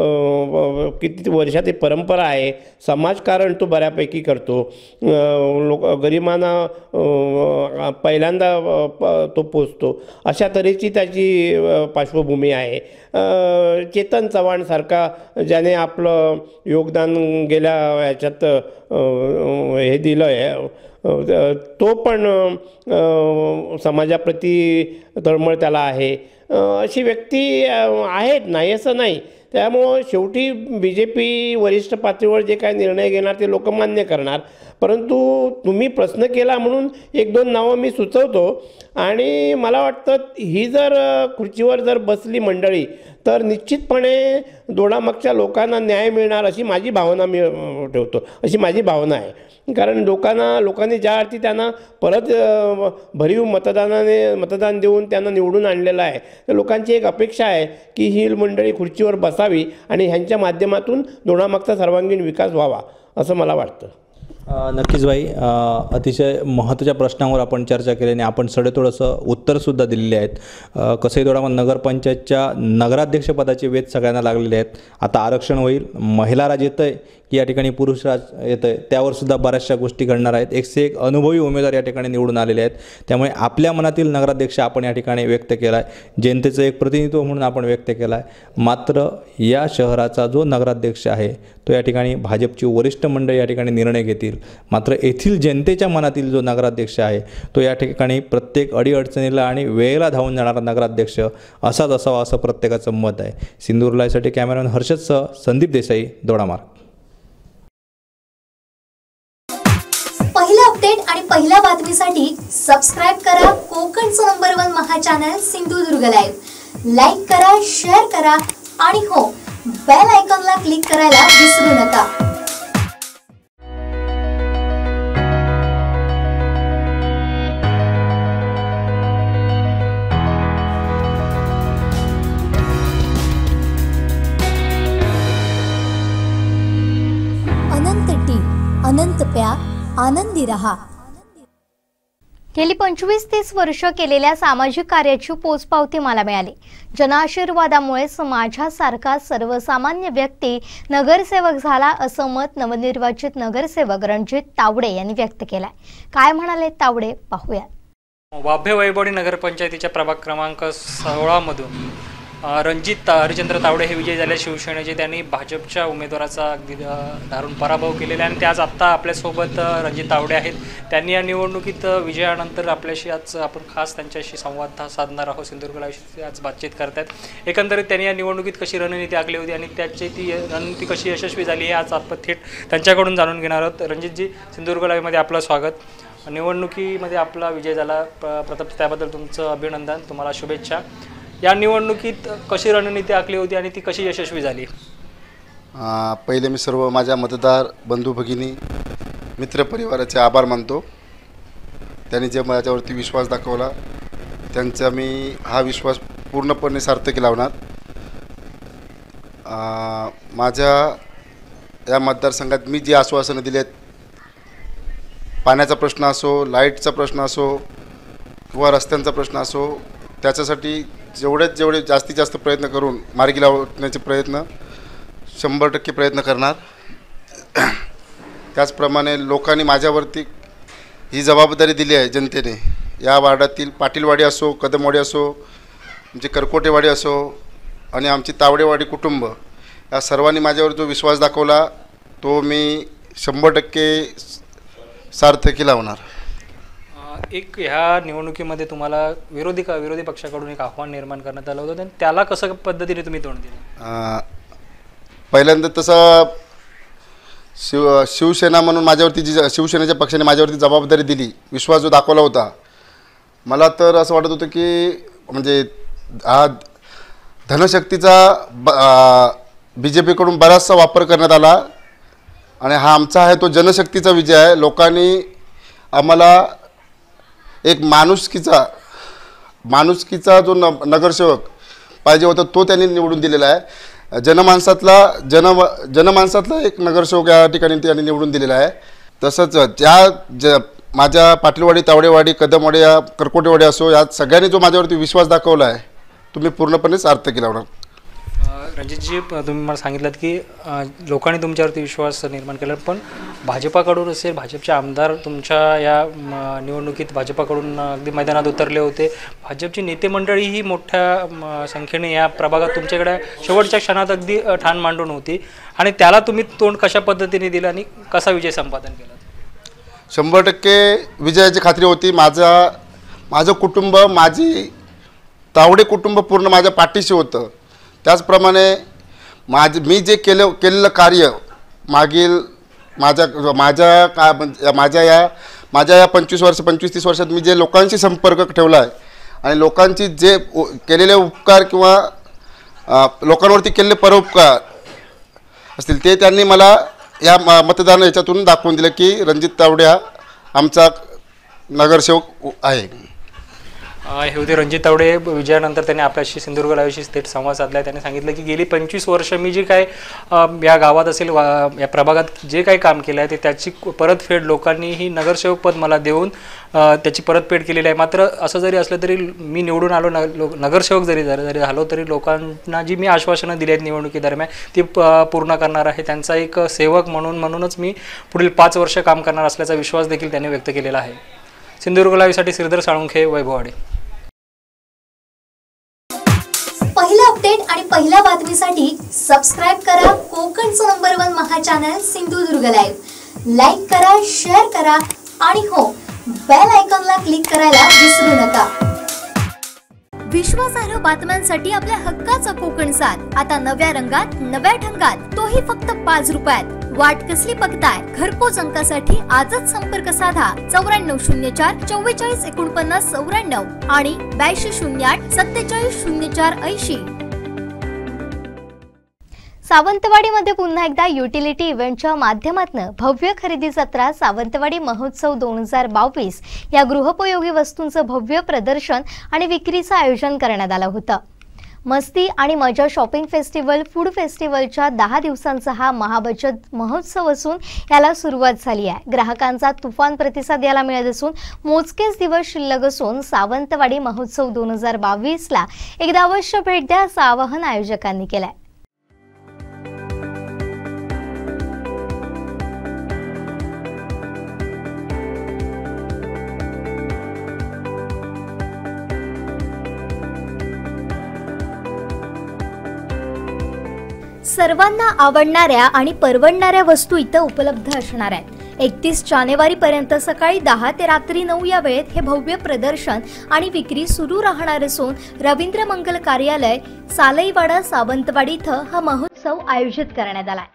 किती वर्षाची परंपरा आहे. समाजकारण तो बऱ्यापैकी करतो. गरिबांना पहिल्यांदा तो पोचतो, अशा तऱ्हेची त्याची पार्श्वभूमी आहे. चेतन चव्हाणसारखा ज्याने आपलं योगदान गेल्या याच्यात हे दिलं आहे, तो पण समाजाप्रती तळमळ त्याला आहे. अशी व्यक्ती आहेत, नाही असं नाही. त्यामुळं शेवटी BJP वरिष्ठ पातळीवर जे काय निर्णय घेणार ते लोक मान्य करणार. परंतु तुम्ही प्रश्न केला म्हणून एक दोन नावं मी सुचवतो. आणि मला वाटतं ही जर खुर्चीवर जर बसली मंडळी तर निश्चितपणे दोडामागच्या लोकांना न्याय मिळणार अशी माझी भावना मी ठेवतो, अशी माझी भावना आहे. कारण लोकांनी ज्या अर्थी त्यांना परत भरीव मतदान देऊन त्यांना निवडून आणलेलं आहे, तर लोकांची एक अपेक्षा आहे की ही मंडळी खुर्चीवर बसावी आणि ह्यांच्या माध्यमातून दोडामागचा सर्वांगीण विकास व्हावा, असं मला वाटतं. नक्कीच भाई, अतिशय महत्त्वाच्या प्रश्नांवर आपण चर्चा केली आणि आपण सडेतोडचं उत्तरसुद्धा दिलेले आहेत. कसंही दोडामार्ग नगरपंचायतच्या नगराध्यक्षपदाचे वेध सगळ्यांना लागलेले आहेत. आता आरक्षण होईल, महिला राज येतं आहे की या ठिकाणी पुरुष राज येतं आहे, त्यावर सुद्धा बऱ्याचशा गोष्टी घडणार आहेत. एक अनुभवी उमेदवार या ठिकाणी निवडून आलेले आहेत. त्यामुळे आपल्या मनातील नगराध्यक्ष आपण या ठिकाणी व्यक्त केला आहे, जनतेचं एक प्रतिनिधित्व म्हणून आपण व्यक्त केला आहे. मात्र या शहराचा जो नगराध्यक्ष आहे तो या ठिकाणी भाजपची वरिष्ठ मंडळी या ठिकाणी निर्णय घेतील. मात्र येथील जनतेच्या मनातील जो नगराध्यक्ष आहे तो या ठिकाणी प्रत्येक अडीअडचणीला आणि वेळेला धावून जाणारा नगराध्यक्ष असाच असावा असं प्रत्येकाचं मत आहे. सिंधुदुर्ग लाईव्हसाठी कॅमेरामॅन हर्षदसह संदीप देसाई, दोडामार्ग. पहिला अपडेट आणि पहिल्या बातमीसाठी सबस्क्राईब करा कोकणचं नंबर 1 महा चॅनल सिंधुदुर्ग लाईव्ह. लाईक करा, शेअर करा आणि हो, बेल आयकॉनला क्लिक करायला विसरू नका. अनंत टी, अनंत प्या, आनंदी रहा. गेली 25-30 वर्ष केलेल्या सामाजिक कार्याची पोचपावती मला मिळाली. जनआशीर्वादामुळेच माझ्यासारखा सर्वसामान्य व्यक्ती नगरसेवक झाला, असं मत नवनिर्वाचित नगरसेवक रणजित तावडे यांनी व्यक्त केलंय. काय म्हणाले तावडे, पाहूया. वाभे वैभवडी नगरपंचायतीच्या प्रभाग क्रमांक 16 मधून रणजित हरिचंद्र तावडे हे विजयी झाले शिवसेनेचे. त्यांनी भाजपच्या उमेदवाराचा अगदी दारुण पराभव केलेला आहे आणि ते आज आत्ता आपल्यासोबत रणजित तावडे आहेत. त्यांनी या निवडणुकीत विजयानंतर आपल्याशी आज आपण खास त्यांच्याशी संवाद साधणार आहोत. सिंधुदुर्गविषयी आज बातचीत करतायत. एकंदरीत त्यांनी या निवडणुकीत कशी रणनीती आखली होती आणि त्याची ती रणनीती कशी यशस्वी झाली हे आज आपण थेट त्यांच्याकडून जाणून घेणार आहोत. रणजितजी, सिंधुदुर्ग लाईव्हमध्ये आपलं स्वागत. निवडणुकीमध्ये आपला विजय झाला, प्रथम त्याबद्दल तुमचं अभिनंदन, तुम्हाला शुभेच्छा. या निवडणुकीत कशी रणनीती आखली होती आणि ती कशी यशस्वी झाली? पहिले मी सर्व माझ्या मतदार बंधू भगिनी मित्रपरिवाराचे आभार मानतो. त्यांनी जे माझ्यावरती विश्वास दाखवला त्यांचा मी हा विश्वास पूर्णपणे सार्थकी लावणार. माझ्या या मतदारसंघात मी जी आश्वासनं दिली आहेत, पाण्याचा प्रश्न असो, लाईटचा प्रश्न असो किंवा रस्त्यांचा प्रश्न असो, त्याच्यासाठी जेवढे जास्तीत जास्त प्रयत्न करून मार्गी लावण्याचे प्रयत्न 100% प्रयत्न करणार. त्याचप्रमाणे लोकांनी माझ्यावरती ही जबाबदारी दिली आहे जनतेने. या वार्डातील पाटीलवाडी असो, कदमवाडी असो, आमची करकोटेवाडी असो आणि आमची तावडेवाडी कुटुंब, या सर्वांनी माझ्यावर जो विश्वास दाखवला तो मी 100% सार्थकी लावणार. एक ह्या निवडणुकीमध्ये तुम्हाला विरोधी पक्षाकडून एक आव्हान निर्माण करण्यात आलं होतं, त्याला कसं पद्धतीने तुम्ही तोंड दिलं? पहिल्यांदा तसं शिवसेना म्हणून माझ्यावरती जी शिवसेनेच्या पक्षाने माझ्यावरती जबाबदारी दिली, विश्वास जो दाखवला होता, मला तर असं वाटत होतं की म्हणजे हा धनशक्तीचा BJPकडून बराचसा वापर करण्यात आला आणि हा आमचा आहे तो जनशक्तीचा विजय आहे. लोकांनी आम्हाला एक माणुसकीचा जो नगरसेवक पाहिजे होता तो त्यांनी निवडून दिलेला आहे. जनमानसातला एक नगरसेवक या ठिकाणी त्यांनी निवडून दिलेला आहे. तसंच माझ्या पाटीलवाडी, तावडेवाडी, कदमवाडी, या करकोटेवाडी असो, या सगळ्यांनी जो माझ्यावरती विश्वास दाखवला आहे तो मी पूर्णपणे सार्थकी लावणार. रणजितजी, तुम्ही मला सांगितलं की लोकांनी तुमच्यावरती विश्वास निर्माण केला, पण भाजपाकडून असेल, भाजपचे आमदार तुमच्या या निवडणुकीत भाजपाकडून अगदी मैदानात उतरले होते. भाजपची नेते मंडळीही मोठ्या संख्येने या प्रभागात तुमच्याकडे शेवटच्या क्षणात अगदी ठाण मांडून होती आणि त्याला तुम्ही तोंड कशा पद्धतीने दिलं आणि कसा विजय संपादन केला? 100% विजयाची खात्री होती. माझं कुटुंब, माझी तावडे कुटुंब पूर्ण माझ्या पाठीशी होतं. त्याचप्रमाणे मी जे केलेलं कार्य मागील माझ्या या 25-30 वर्षात मी जे लोकांशी संपर्क ठेवला आहे आणि लोकांची जे केलेले उपकार किंवा लोकांवरती केलेले परोपकार असतील ते त्यांनी मला या मतदान याच्यातून दाखवून दिलं की रणजित तावडे हा आमचा नगरसेवक आहे. हे होते रणजित तावडे. विजयानंतर त्यांनी आपल्याशी सिंधुदुर्ग लाईव्हशी थेट संवाद साधला आहे. त्यांनी सांगितलं की गेली 25 वर्ष मी जे काय या गावात असेल, या प्रभागात जे काही काम केलं आहे ते त्याची परतफेड लोकांनी ही नगरसेवकपद मला देऊन त्याची परतफेड केलेली आहे. मात्र असं जरी असलं तरी मी निवडून आलो, नगरसेवक जरी झालो तरी लोकांना जी मी आश्वासनं दिली आहेत निवडणुकीदरम्यान ती पूर्ण करणार आहे. त्यांचा एक सेवक म्हणूनच मी पुढील 5 वर्ष काम करणार असल्याचा विश्वास देखील त्यांनी व्यक्त केलेला आहे. सिंधुदुर्ग लाईव्हसाठी श्रीधर साळुंखे, वैभववाडी. पहिला अपडेट आणि पहिल्या बातमीसाठी सबस्क्राइब करा कोकणचं नंबर 1 महा चॅनल सिंधुदुर्ग लाईव्ह. लाईक करा, शेअर करा आणि हो, बेल आयकॉनला क्लिक करायला विसरू नका. विश्वासार्ह बातम्यांसाठी आपल्या हक्काचा कोकण साथ आता नव्या रंगात, नव्या ढंगात, तोही फक्त 5 रुपयात. वाट कसली बघताय? घरपोच अंकासाठी आजच संपर्क साधा 9404 44 49 94 आणि 8208 47 04 80. सावंतवाडीमध्ये पुन्हा एकदा युटिलिटी इव्हेंटच्या माध्यमातून भव्य खरेदी जत्रा सावंतवाडी महोत्सव 2022 या गृहोपयोगी वस्तूंचं भव्य प्रदर्शन आणि विक्रीचं आयोजन करण्यात आलं होतं. मस्ती आणि मजा शॉपिंग फेस्टिवल, फूड फेस्टिवलच्या 10 दिवसांचा हा महाबचत महोत्सव असून याला सुरुवात झाली आहे. ग्राहकांचा तुफान प्रतिसाद याला मिळत असून मोजकेच दिवस शिल्लक असून सावंतवाडी महोत्सव 2022ला एकदा अवश्य भेट द्या असं आवाहन आयोजकांनी केलंय. सर्वांना आवडणाऱ्या आणि परवडणाऱ्या वस्तू इथं उपलब्ध असणार आहेत। 31 जानेवारी पर्यंत सकाळी 10 ते रात्री 9 या वेळेत हे भव्य प्रदर्शन आणि विक्री सुरू राहणार असून रवींद्र मंगल कार्यालय सालईवाडा सावंतवाडी इथं हा महोत्सव आयोजित करण्यात आलाय।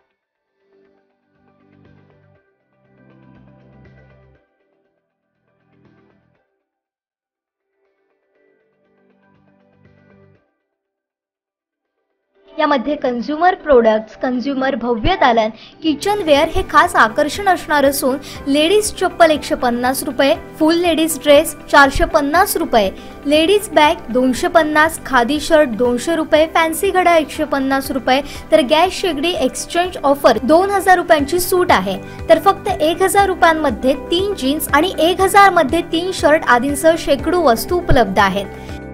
यामध्ये कंझ्युमर प्रोडक्ट्स, कंझ्युमर भव्य दालन, किचनवेअर हे खास आकर्षण असणार असून लेडीज चप्पल 150 रुपये, फुल लेडीज ड्रेस 450 रुपये, लेडीज बॅग 250, खादी शर्ट 200 रुपये, फॅन्सी घड्याळ 150 रुपये, तर गॅस शेगडी एक्सचेंज ऑफर 2000 रुपयांची सूट आहे। तर फक्त 1000 रुपयांमध्ये 3 जीन्स आणि 1000 मध्ये 3 शर्ट आदींसह शेकडो वस्तू उपलब्ध आहेत।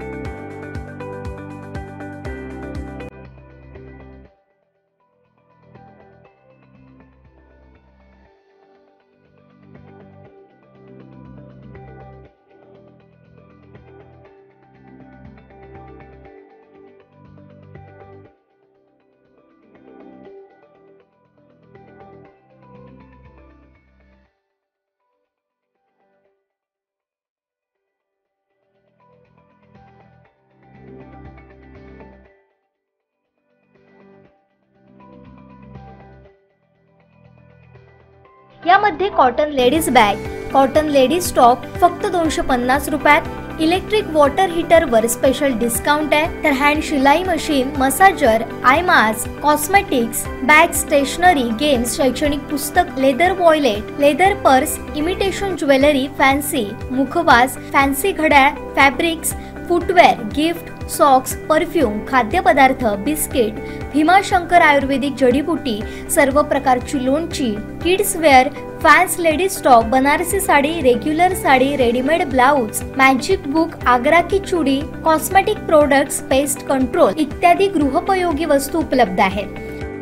यामध्ये cotton ladies bag, cotton ladies top फक्त 250 रुपयात, इलेक्ट्रिक वॉटर हीटर वर स्पेशल डिस्काउंट आहे। तर हँड शिलाई machine, massager, eye mask, cosmetics, bag, stationery, games, शैक्षणिक पुस्तक, leather wallet, leather purse, imitation jewellery, fancy मुखवास, फॅन्सी घड्याळ, fabrics, footwear, gift, socks, perfume, खाद्यपदार्थ, बिस्किट, भीमाशंकर आयुर्वेदिक जडीबुटी, सर्व प्रकारची लोणची, kids wear, fans ladies top, Banarasi sari, regular sari, readymade blouse, magic book, Agra की चुडी, कॉस्मेटिक प्रोडक्ट्स, पेस्ट कंट्रोल इत्यादी गृहोपयोगी वस्तू उपलब्ध आहेत।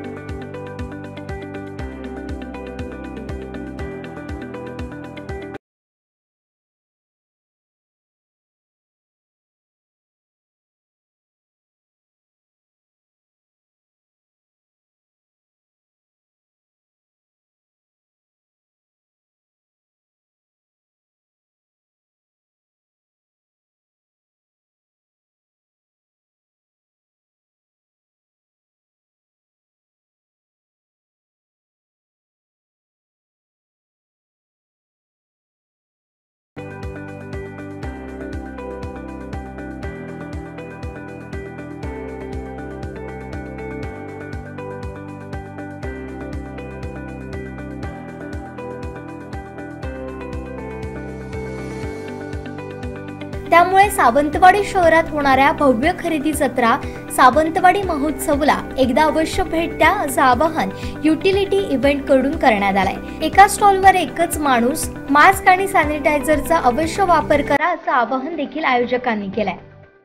त्यामुळे सावंतवाडी शहरात होणाऱ्या भव्य खरेदी जत्रा सावंतवाडी महोत्सवला एकदा अवश्य भेट द्या असं आवाहन युटिलिटी इव्हेंट कडून करण्यात आलंय। एका स्टॉलवर एकच माणूस, मास्क आणि सॅनिटायझरचा अवश्य वापर करा असं आवाहन देखील आयोजकांनी केलंय।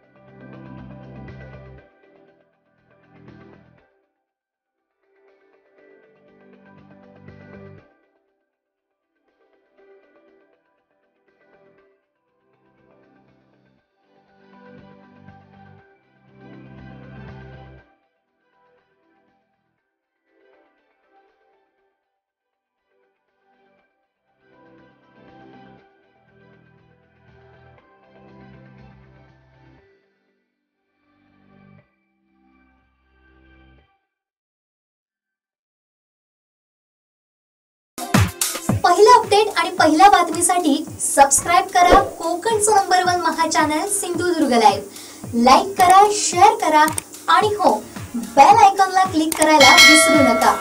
पहिला अपडेट आणि पहिल्या बातमीसाठी सबस्क्राइब करा कोकणचं नंबर 1 महा चॅनल सिंधुदुर्ग लाईव्ह। लाईक करा, शेअर करा आणि हो, बेल आयकॉनला क्लिक करायला विसरू नका।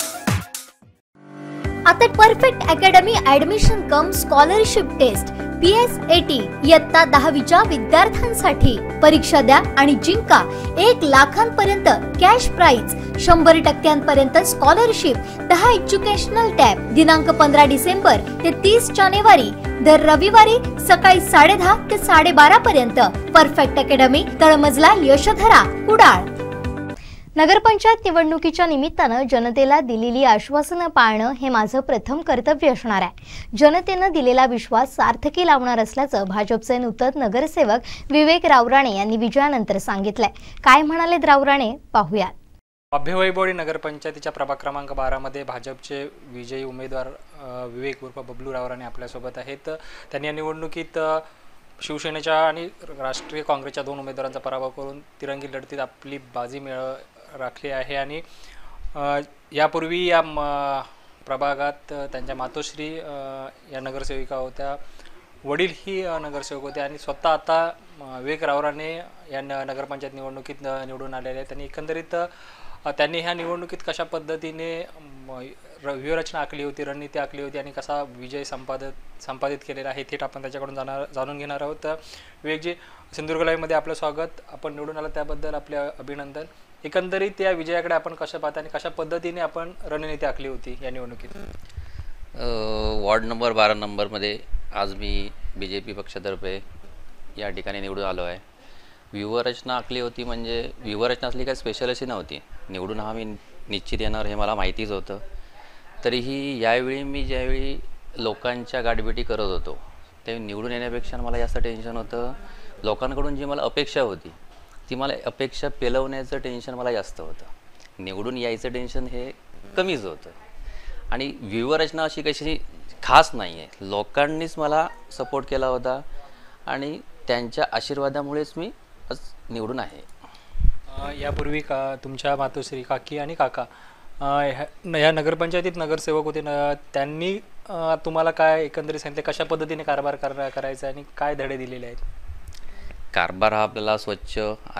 आता perfect academy admission cum scholarship test PSAT इयत्ता 10वीच्या विद्यार्थ्यांसाठी परीक्षा द्या आणि जिंका 1 लाखांपर्यंत cash prize, 100% scholarship, 10 educational tab. दिनांक 15 डिसेंबर ते 30 जानेवारी दर रविवारी सकाळी 10:30 ते 12:30 पर्यंत। परफेक्ट अकॅडमी, तळमजला यशोधरा, कुडाळ। नगरपंचायत निवडणुकीच्या निमित्तानं जनतेला दिलेली आश्वासनं पाळणं हे माझं प्रथम कर्तव्य असणार आहे। जनतेनं दिलेला विश्वास सार्थकी लावणार असल्याचं भाजपचे नूतन नगरसेवक विवेक रावराणे यांनी विजयानंतर सांगितलंय। काय म्हणाले रावराणे पाहूया। अभ्यवैभवडी नगरपंचायतीच्या प्रभाग क्रमांक 12मध्ये भाजपचे विजयी उमेदवार विवेक उर्फ बबलू रावराणे आपल्यासोबत आहेत. त्यांनी या निवडणुकीत शिवसेनेच्या आणि राष्ट्रीय काँग्रेसच्या 2 उमेदवारांचा पराभव करून तिरंगी लढतीत आपली बाजी राखली आहे. आणि यापूर्वी या प्रभागात त्यांच्या मातोश्री या नगरसेविका होत्या, वडील ही नगरसेवक होते आणि स्वतः आता विवेक रावराणे या नगरपंचायत निवडणुकीत निवडून आलेले आहेत. आणि एकंदरीत त्यांनी ह्या निवडणुकीत कशा पद्धतीने व्यूहरचना आखली होती, रणनीती आखली होती आणि कसा विजय संपादित केलेला आहे थेट आपण त्याच्याकडून जाणून घेणार आहोत. विवेकजी, सिंधुदुर्ग लाईव्हमध्ये आपलं स्वागत. आपण निवडून आला त्याबद्दल आपले अभिनंदन. एकंदरीत या विजयाकडे आपण कशा पाहता आणि कशा पद्धतीने आपण रणनीती आखली होती या निवडणुकीत? वॉर्ड नंबर 12 नंबरमध्ये आज मी BJP पक्षातर्फे या ठिकाणी निवडून आलो आहे. व्यूहरचना आखली होती म्हणजे व्यूहरचना असली काही स्पेशल अशी नव्हती. निवडून हा मी निश्चित येणार हे मला माहितीच होतं. तरीही यावेळी मी ज्यावेळी लोकांच्या गाठभेटी करत होतो त्यावेळी निवडून येण्यापेक्षा मला जास्त टेन्शन होतं. लोकांकडून जी मला अपेक्षा होती ती मला अपेक्षा पेलवण्याचं टेन्शन मला जास्त होतं. निवडून यायचं टेन्शन हे कमीच होतं. आणि व्यूहरचना अशी कशी खास नाही आहे. लोकांनीच मला सपोर्ट केला होता आणि त्यांच्या आशीर्वादामुळेच मी आज निवडून आहे. यापूर्वी तुमच्या मातोश्री काकी आणि काका या नगरपंचायतीत नगरसेवक होते त्यांनी तुम्हाला काय एकंदरीत सांगितले, कशा पद्धतीने कारभार करायचा आणि काय धडे दिलेले आहेत? कारभार हा आपल्याला स्वच्छ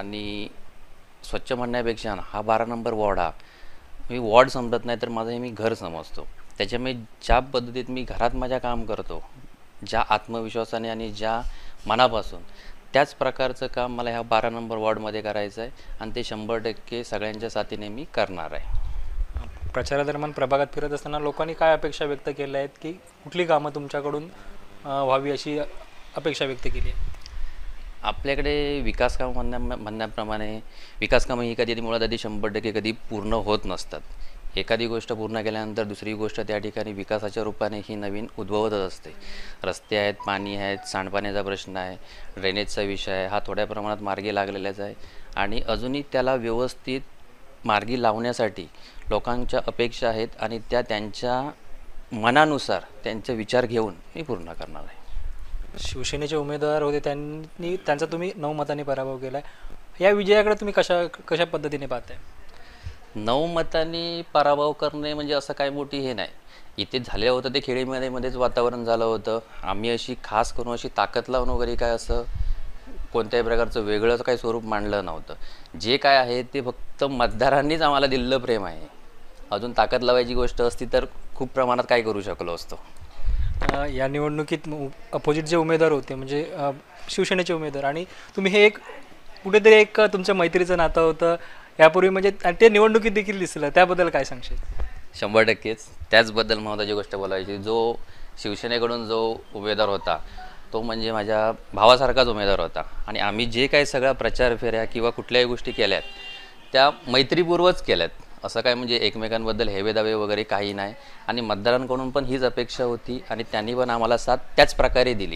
म्हणण्यापेक्षा हा 12 नंबर वॉर्ड हा मी वॉर्ड समजत नाही तर माझं हे मी घर समजतो. त्याच्यामुळे ज्या पद्धतीत मी घरात माझ्या काम करतो, ज्या आत्मविश्वासाने आणि ज्या मनापासून, त्याच प्रकारचं काम मला ह्या 12 नंबर वॉर्डमध्ये करायचं आहे आणि ते 100% सगळ्यांच्या साथीने मी करणार आहे. प्रचारादरम्यान प्रभागात फिरत असताना लोकांनी काय अपेक्षा व्यक्त केल्या आहेत की कुठली कामं तुमच्याकडून व्हावी अशी अपेक्षा व्यक्त केली आहे? आपल्याकडे विकास काम म्हणण्याप्रमाणे विकास कामं ही कधी मुळात आधी 100% कधी पूर्ण होत नसतात. एखादी गोष्ट पूर्ण केल्यानंतर दुसरी गोष्ट त्या ठिकाणी विकासाच्या रूपाने ही नवीन उद्भवतच असते. रस्ते आहेत, पाणी आहेत, सांडपाण्याचा प्रश्न आहे, ड्रेनेजचा विषय आहे, हा थोड्या प्रमाणात मार्गी लागलेलाच आहे. आणि अजूनही त्याला व्यवस्थित मार्गी लावण्यासाठी लोकांच्या अपेक्षा आहेत आणि त्या त्यांच्या मनानुसार त्यांचे विचार घेऊन मी पूर्ण करणार आहे. शिवसेनेचे उमेदवार होते त्यांचा तुम्ही 9 मतांनी पराभव केला आहे. या विजयाकडे तुम्ही कशा पद्धतीने पाहताय? 9 मतांनी पराभव करणे म्हणजे असं काही मोठी हे नाही. इथे झालेलं होतं ते खेळीमध्येच वातावरण झालं होतं. आम्ही अशी खास करून अशी ताकद लावून वगैरे काय असं कोणत्याही प्रकारचं वेगळं काही स्वरूप मांडलं नव्हतं. जे काय आहे ते फक्त मतदारांनीच आम्हाला दिलेलं प्रेम आहे. अजून ताकद लावायची गोष्ट असती तर खूप प्रमाणात काय करू शकलो असतो. या निवडणुकीत अपोजिट जे उमेदवार होते म्हणजे शिवसेनेचे उमेदवार आणि तुम्ही हे कुठेतरी एक तुमच्या मैत्रीचं नातं होतं यापूर्वी म्हणजे ते निवडणुकीत देखील दिसलं, त्याबद्दल काय सांगशील? 100%च त्याचबद्दल महत्त्वाची गोष्ट बोलायची. जो शिवसेनेकडून जो उमेदवार होता तो म्हणजे माझ्या भावासारखाच उमेदवार होता आणि आम्ही जे काही सगळ्या प्रचार फेऱ्या किंवा कुठल्याही गोष्टी केल्यात त्या मैत्रीपूर्वच केल्यात. असं काय म्हणजे एकमेकांबद्दल हेवेदावे वगैरे काही नाही. आणि मतदारांकडून पण हीच अपेक्षा होती आणि त्यांनी पण आम्हाला साथ त्याच प्रकारे दिली.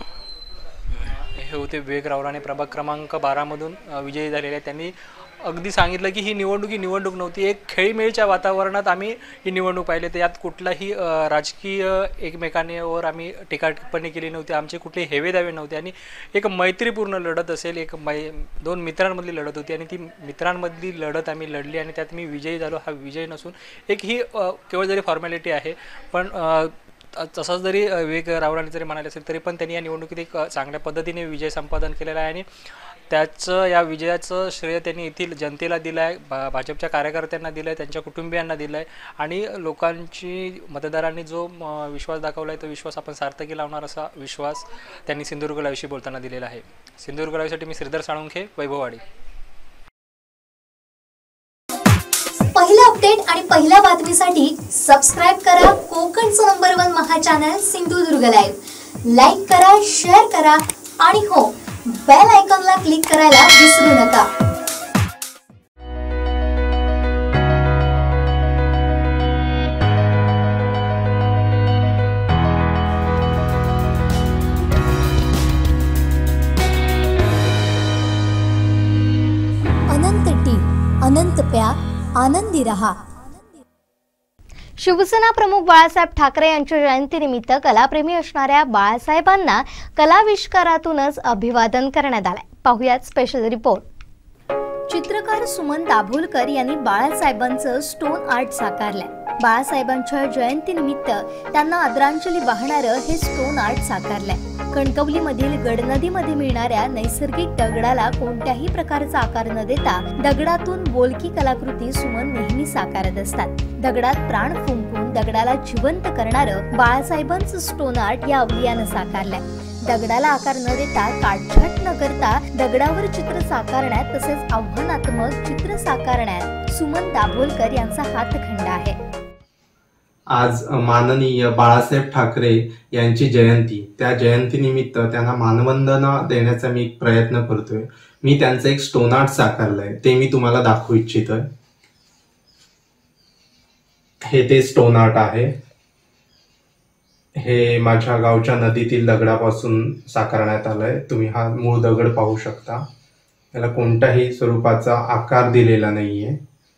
हे होते विवेक रावराणे, प्रभाग क्रमांक 12 मधून विजयी झालेले. त्यांनी अगदी सांगितलं की ही निवडणूक नव्हती, एक खेळीमेळीच्या वातावरणात आम्ही ही निवडणूक पाहिली. तर यात कुठलाही राजकीय एकमेकांवर आम्ही टीका टिप्पणी केली नव्हती, आमचे कुठले हेवेदावे नव्हते आणि एक मैत्रीपूर्ण लढत असेल, एक 2 मित्रांमधली लढत होती आणि ती मित्रांमधली लढत आम्ही लढली आणि त्यात मी विजयी झालो. हा विजय नसून एक ही केवळ जरी फॉर्मॅलिटी आहे, पण तसंच जरी विवेक रावराणे जरी म्हणाले असेल तरी पण त्यांनी या निवडणुकीत एक चांगल्या पद्धतीने विजय संपादन केलेला आहे आणि त्याचं या विजयाचं श्रेय त्यांनी येथील जनतेला दिलं आहे, भाजपच्या कार्यकर्त्यांना दिलं आहे, त्यांच्या कुटुंबियांना दिलं आहे आणि लोकांची मतदारांनी जो विश्वास दाखवला आहे तो विश्वास आपण सार्थकी लावणार असा विश्वास त्यांनी सिंधुदुर्ग लाईव्हशी बोलताना दिलेला आहे. सिंधुदुर्ग लाईव्हसाठी मी श्रीधर साळुंखे, वैभववाडी. पहिला अपडेट आणि पहिल्या बातमीसाठी सबस्क्राइब करा कोकणचं नंबर 1 महा चॅनल सिंधुदुर्ग लाईव्ह. लाईक करा, शेअर करा आणि हो, बेल आयकॉनला क्लिक करायला विसरू नका. अनंत टी, अनंत प्यार, आनंदी रहा. शिवसेना प्रमुख बाळासाहेब ठाकरे यांच्या जयंतीनिमित्त कलाप्रेमी असणाऱ्या बाळासाहेबांना कलाविष्कारातूनच अभिवादन करण्यात आले. पाहुयात स्पेशल रिपोर्ट. चित्रकार सुमन दाभोलकर यांनी बाळासाहेबांचं स्टोन आर्ट साकारलंय. बाळासाहेबांच्या जयंतीनिमित्त त्यांना आदरांजली वाहणारं हे स्टोन आर्ट साकारलंय. कणकवलीमधील गडनदीमध्ये मिळणाऱ्या नैसर्गिक दगडाला कोणत्याही प्रकारचा आकार न देता दगडातून बोलकी कलाकृती सुमन नेहमी साकारत असतात. दगडात प्राण फुंकून दगडाला जिवंत करणारं बाळासाहेबांचं स्टोन आर्ट या अवलियानं साकारलंय. दगडाला आकार न देता काटछाट न करता दगडावर चित्र साकारण्यात तसेच आव्हानात्मक चित्र साकारण्यात सुमन दाभोलकर यांचा हातखंडा आहे. आज माननीय बाळासाहेब ठाकरे यांची जयंती, त्या जयंतीनिमित्त त्यांना मानवंदना देण्याचा मी एक प्रयत्न करतोय. मी त्यांचं एक स्टोन आर्ट साकारलंय, ते मी तुम्हाला दाखवू इच्छितोय. हे ते स्टोन आर्ट आहे. हे माझ्या गावच्या नदीतील दगडापासून साकारण्यात आलंय. तुम्ही हा मूळ दगड पाहू शकता. त्याला कोणत्याही स्वरूपाचा आकार दिलेला नाहीये.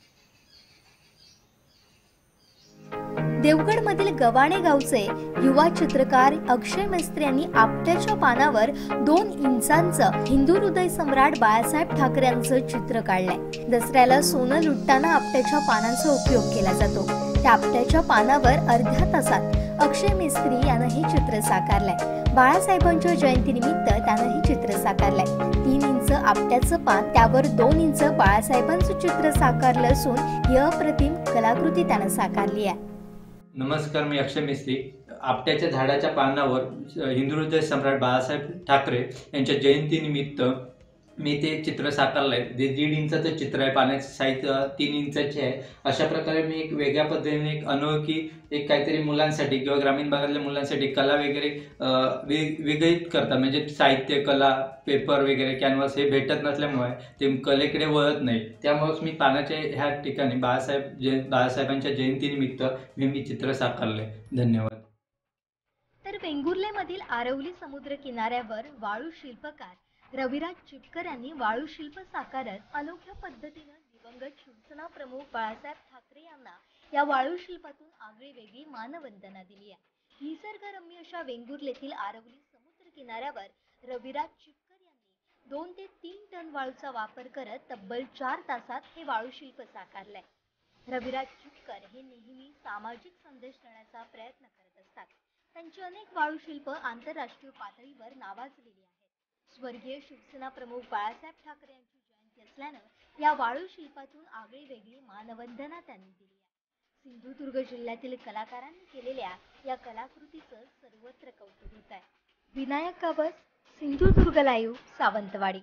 देवगडमधील गव्हाणे गावचे युवा चित्रकार अक्षय मिस्त्री यांनी आपट्याच्या पानावर 2 इंचांचं हिंदू हृदय सम्राट बाळासाहेब ठाकरे यांचं चित्र काढलंय. दसऱ्याला सोनं लुटताना आपट्याच्या पानांचा उपयोग केला जातो. त्या आपट्याच्या पानावर अर्ध्या तासात अक्षय मिस्त्री यानं हे चित्र साकारलंय. बाळासाहेबांच्या जयंतीनिमित्त त्यानं हे चित्र साकारलंय. 3 इंच आपट्याचं पान, त्यावर 2 इंच बाळासाहेबांचं चित्र साकारलं असून ही अप्रतिम कलाकृती त्यानं साकारली आहे. नमस्कार, मी अक्षय मिस्त्री. आपट्याच्या झाडाच्या पानावर हिंदू हृदय सम्राट बाळासाहेब ठाकरे यांच्या जयंतीनिमित्त मी ते चित्र साकारलंय. जे 1.5 इंचाचं चित्र आहे, पाण्याची साईज 3 इंचाची आहे. अशा प्रकारे मी एक वेगळ्या पद्धतीने एक अनोळखी एक काहीतरी मुलांसाठी किंवा ग्रामीण भागातल्या मुलांसाठी कला वगैरे वेगळीच करतात. म्हणजे साहित्य, कला, पेपर वगैरे, कॅनव्हास हे भेटत नसल्यामुळे ते कलेकडे वळत नाही. त्यामुळेच मी पानाच्या ह्या ठिकाणी बाळासाहेबांच्या जयंतीनिमित्त मी चित्र साकारलंय. धन्यवाद. तर वेंगुर्लेमधील आरवली समुद्र किनाऱ्यावर वाळू शिल्पकार रविराज चिपकर यांनी वाळू शिल्प साकारत अनोख्या पद्धतीनं दिवंगत शिवसेना प्रमुख बाळासाहेब ठाकरे यांना या वाळू शिल्पातून आगळीवेगळी मानवंदना दिली आहे. निसर्गरम्य अशा वेंगुर्लेतील आरवली समुद्र किनाऱ्यावर रविराज चिपकर यांनी 2 ते 3 टन वाळूचा वापर करत तब्बल 4 तासात हे वाळू शिल्प साकारलंय. रविराज चिपकर हे नेहमी सामाजिक संदेश देण्याचा प्रयत्न करत असतात. त्यांची अनेक वाळू शिल्प आंतरराष्ट्रीय पातळीवर नावाजलेली आहेत. स्वर्गीय शिवसेना प्रमुख बाळासाहेब ठाकरे यांची जयंती असल्यानं या वाळू शिल्पातून आगळीवेगळी मानवंदना त्यांनी दिली आहे. सिंधुदुर्ग जिल्ह्यातील कलाकारांनी केलेल्या या कलाकृतीचं सर्वत्र कौतुक होत आहे. विनायक काबस, सिंधुदुर्ग लाईव्ह, सावंतवाडी.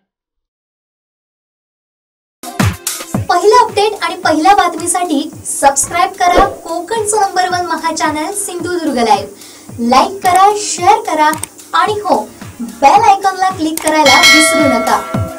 पहिला अपडेट आणि पहिल्या बातमीसाठी सबस्क्राइब करा कोकणचं नंबर 1 महा चॅनल सिंधुदुर्ग लाईव्ह. लाईक करा, शेअर करा आणि हो, बेल आयकॉनला क्लिक करायला विसरू नका.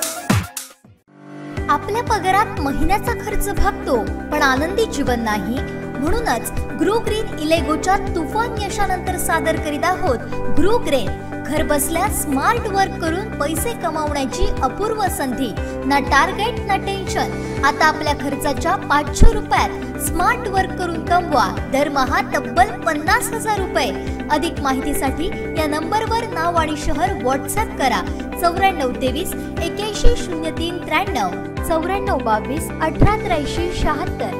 आपल्या पगारात महिन्याचा खर्च भागतो पण आनंदी जीवन नाही. म्हणूनच ग्रो ग्रीन इलेगोच्या तुफान यशानंतर सादर करीत आहोत ग्रो ग्रीन. घर बसल्या स्मार्ट वर्क करून पैसे कमावण्याची अपूर्व संधी. ना टार्गेट ना टेन्शन. आता आपल्या खर्चाच्या 500 रुपयात स्मार्ट वर्क करून कमवा दरमहा तब्बल 50,000 रुपये. अधिक माहितीसाठी या नंबरवर नाव आणि शहर व्हॉट्सअप करा. 9423 81 03 93 9422 1883 76.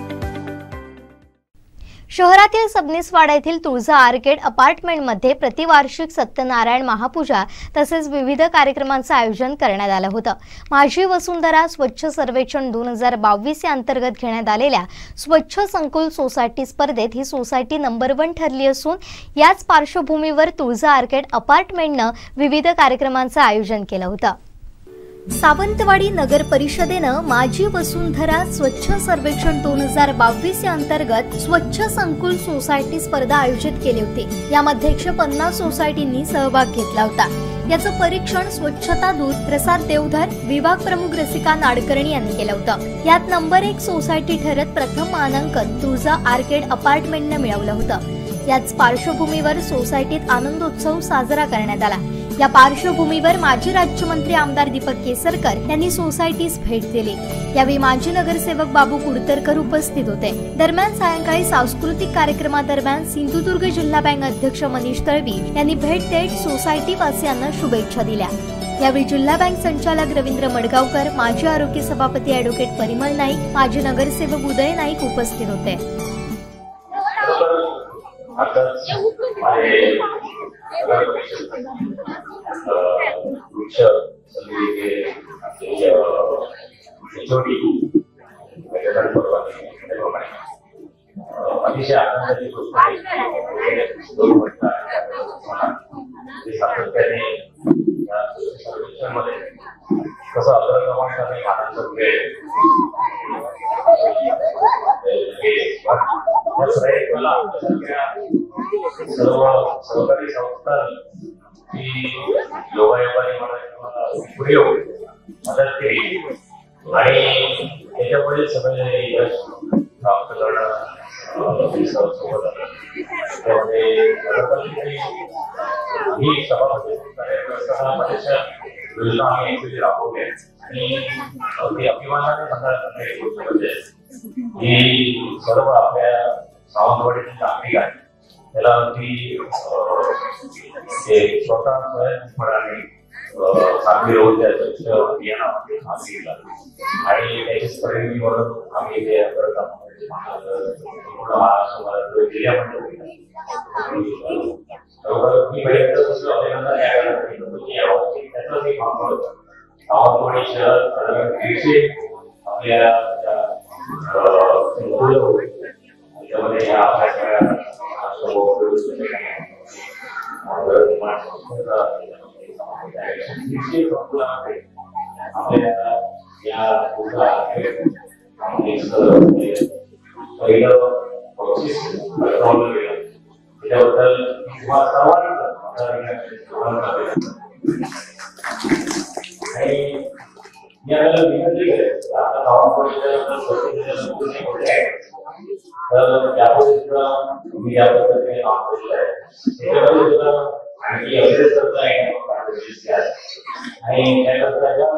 शहरातील सबनीसवाडा येथील तुळजा आर्केड अपार्टमेंटमध्ये प्रतिवार्षिक सत्यनारायण महापूजा तसेच विविध कार्यक्रमांचं आयोजन करण्यात आलं होतं. माझी वसुंधरा स्वच्छ सर्वेक्षण 2022 या अंतर्गत घेण्यात आलेल्या स्वच्छ संकुल सोसायटी स्पर्धेत ही सोसायटी नंबर 1 ठरली असून याच पार्श्वभूमीवर तुळजा आर्केड अपार्टमेंटनं विविध कार्यक्रमांचं आयोजन केलं होतं. सावंतवाडी नगर परिषदेनं माझी वसुंधरा स्वच्छ सर्वेक्षण 2022 या अंतर्गत स्वच्छ संकुल सोसायटी स्पर्धा आयोजित केली होती. यामध्ये 150 सोसायटींनी सहभाग घेतला होता. याचं परीक्षण स्वच्छता दूत प्रसाद देवधर, विभाग प्रमुख रसिका नाडकर्णी यांनी केलं होतं. यात नंबर 1 सोसायटी ठरत प्रथम मानांकन तुळजा आर्केड अपार्टमेंटनं मिळवलं होतं. याच पार्श्वभूमीवर सोसायटीत आनंदोत्सव साजरा करण्यात आला. या पार्श्वभूमीवर माजी राज्यमंत्री आमदार दीपक केसरकर यांनी सोसायटीस भेट दिली। यावेळी माजी नगरसेवक बाबू कुडतरकर उपस्थित होते। दरम्यान सायंकाळी सांस्कृतिक कार्यक्रमादरम्यान सिंधुदुर्ग जिल्हा बँक अध्यक्ष मनीष तळवी यांनी भेट देत सोसायटी वासियांना शुभेच्छा दिल्या। यावेळी जिल्हा बँक संचालक रवींद्र मडगावकर, माजी आरोग्य सभापती ॲडव्होकेट परिमल नाईक, माजी नगरसेवक उदय नाईक उपस्थित होते। अतिशय आनंदाची गोष्ट आहे। 2 वर्षांमध्ये सातत्याने मध्ये कसं अग्रक्रमांकाने आनंद मिळेल सर्व सहकारी संस्था ही योगायोगाने मला पुढे मदत केली आणि त्याच्यामुळे सगळे यश प्राप्त करणं सोबत आलं। त्यामध्ये ही सभापती योजना आम्ही ऍक्च्युली राबवली आणि अगदी अभिमानाने सांगायला ही सर्व आपल्या सावंतवाडीची नागरिक आहे, त्याला अगदी स्वतः स्वयंस्फूर्तीपणाने सामील होऊन त्याचं अभियान हाती घेतला आणि त्याचीच परिणती म्हणून आम्ही हे करत आहोत। पूर्ण महाराष्ट्र जिल्ह्यामध्ये मी पर्यंत अभिनंदन त्याचं मी मागवलं होतं। सावंतवाडी शहर दीडशे आपल्या त्यामध्ये ह्या आपल्या या पहिलं बक्षीस ठरवलं गेलं त्याच्याबद्दल आणि याला विनंती करेल आता तर त्यामध्ये सुद्धा मी या पद्धतीने काम केलेलं आहे। त्याच्यामध्ये सुद्धा आणखी अभ्यास करता येणार आणि त्यानंतर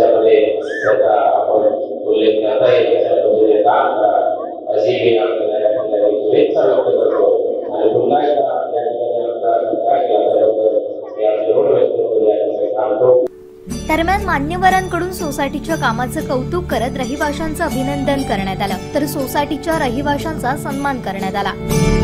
भविष्यामध्ये त्याचा आपण उल्लेख करता येईल अशा पद्धतीने काम करा अशी मी आपल्याला शुभेच्छा व्यक्त करतो आणि पुन्हा एकदा या ठिकाणी आपला सत्कार केला त्याबद्दल या जरूर व्यक्त करून या ठिकाणी थांबतो. दरम्यान मान्यवरांकडून सोसायटीच्या कामाचं कौतुक करत रहिवाशांचं अभिनंदन करण्यात आलं, तर सोसायटीच्या रहिवाशांचा सन्मान करण्यात आला.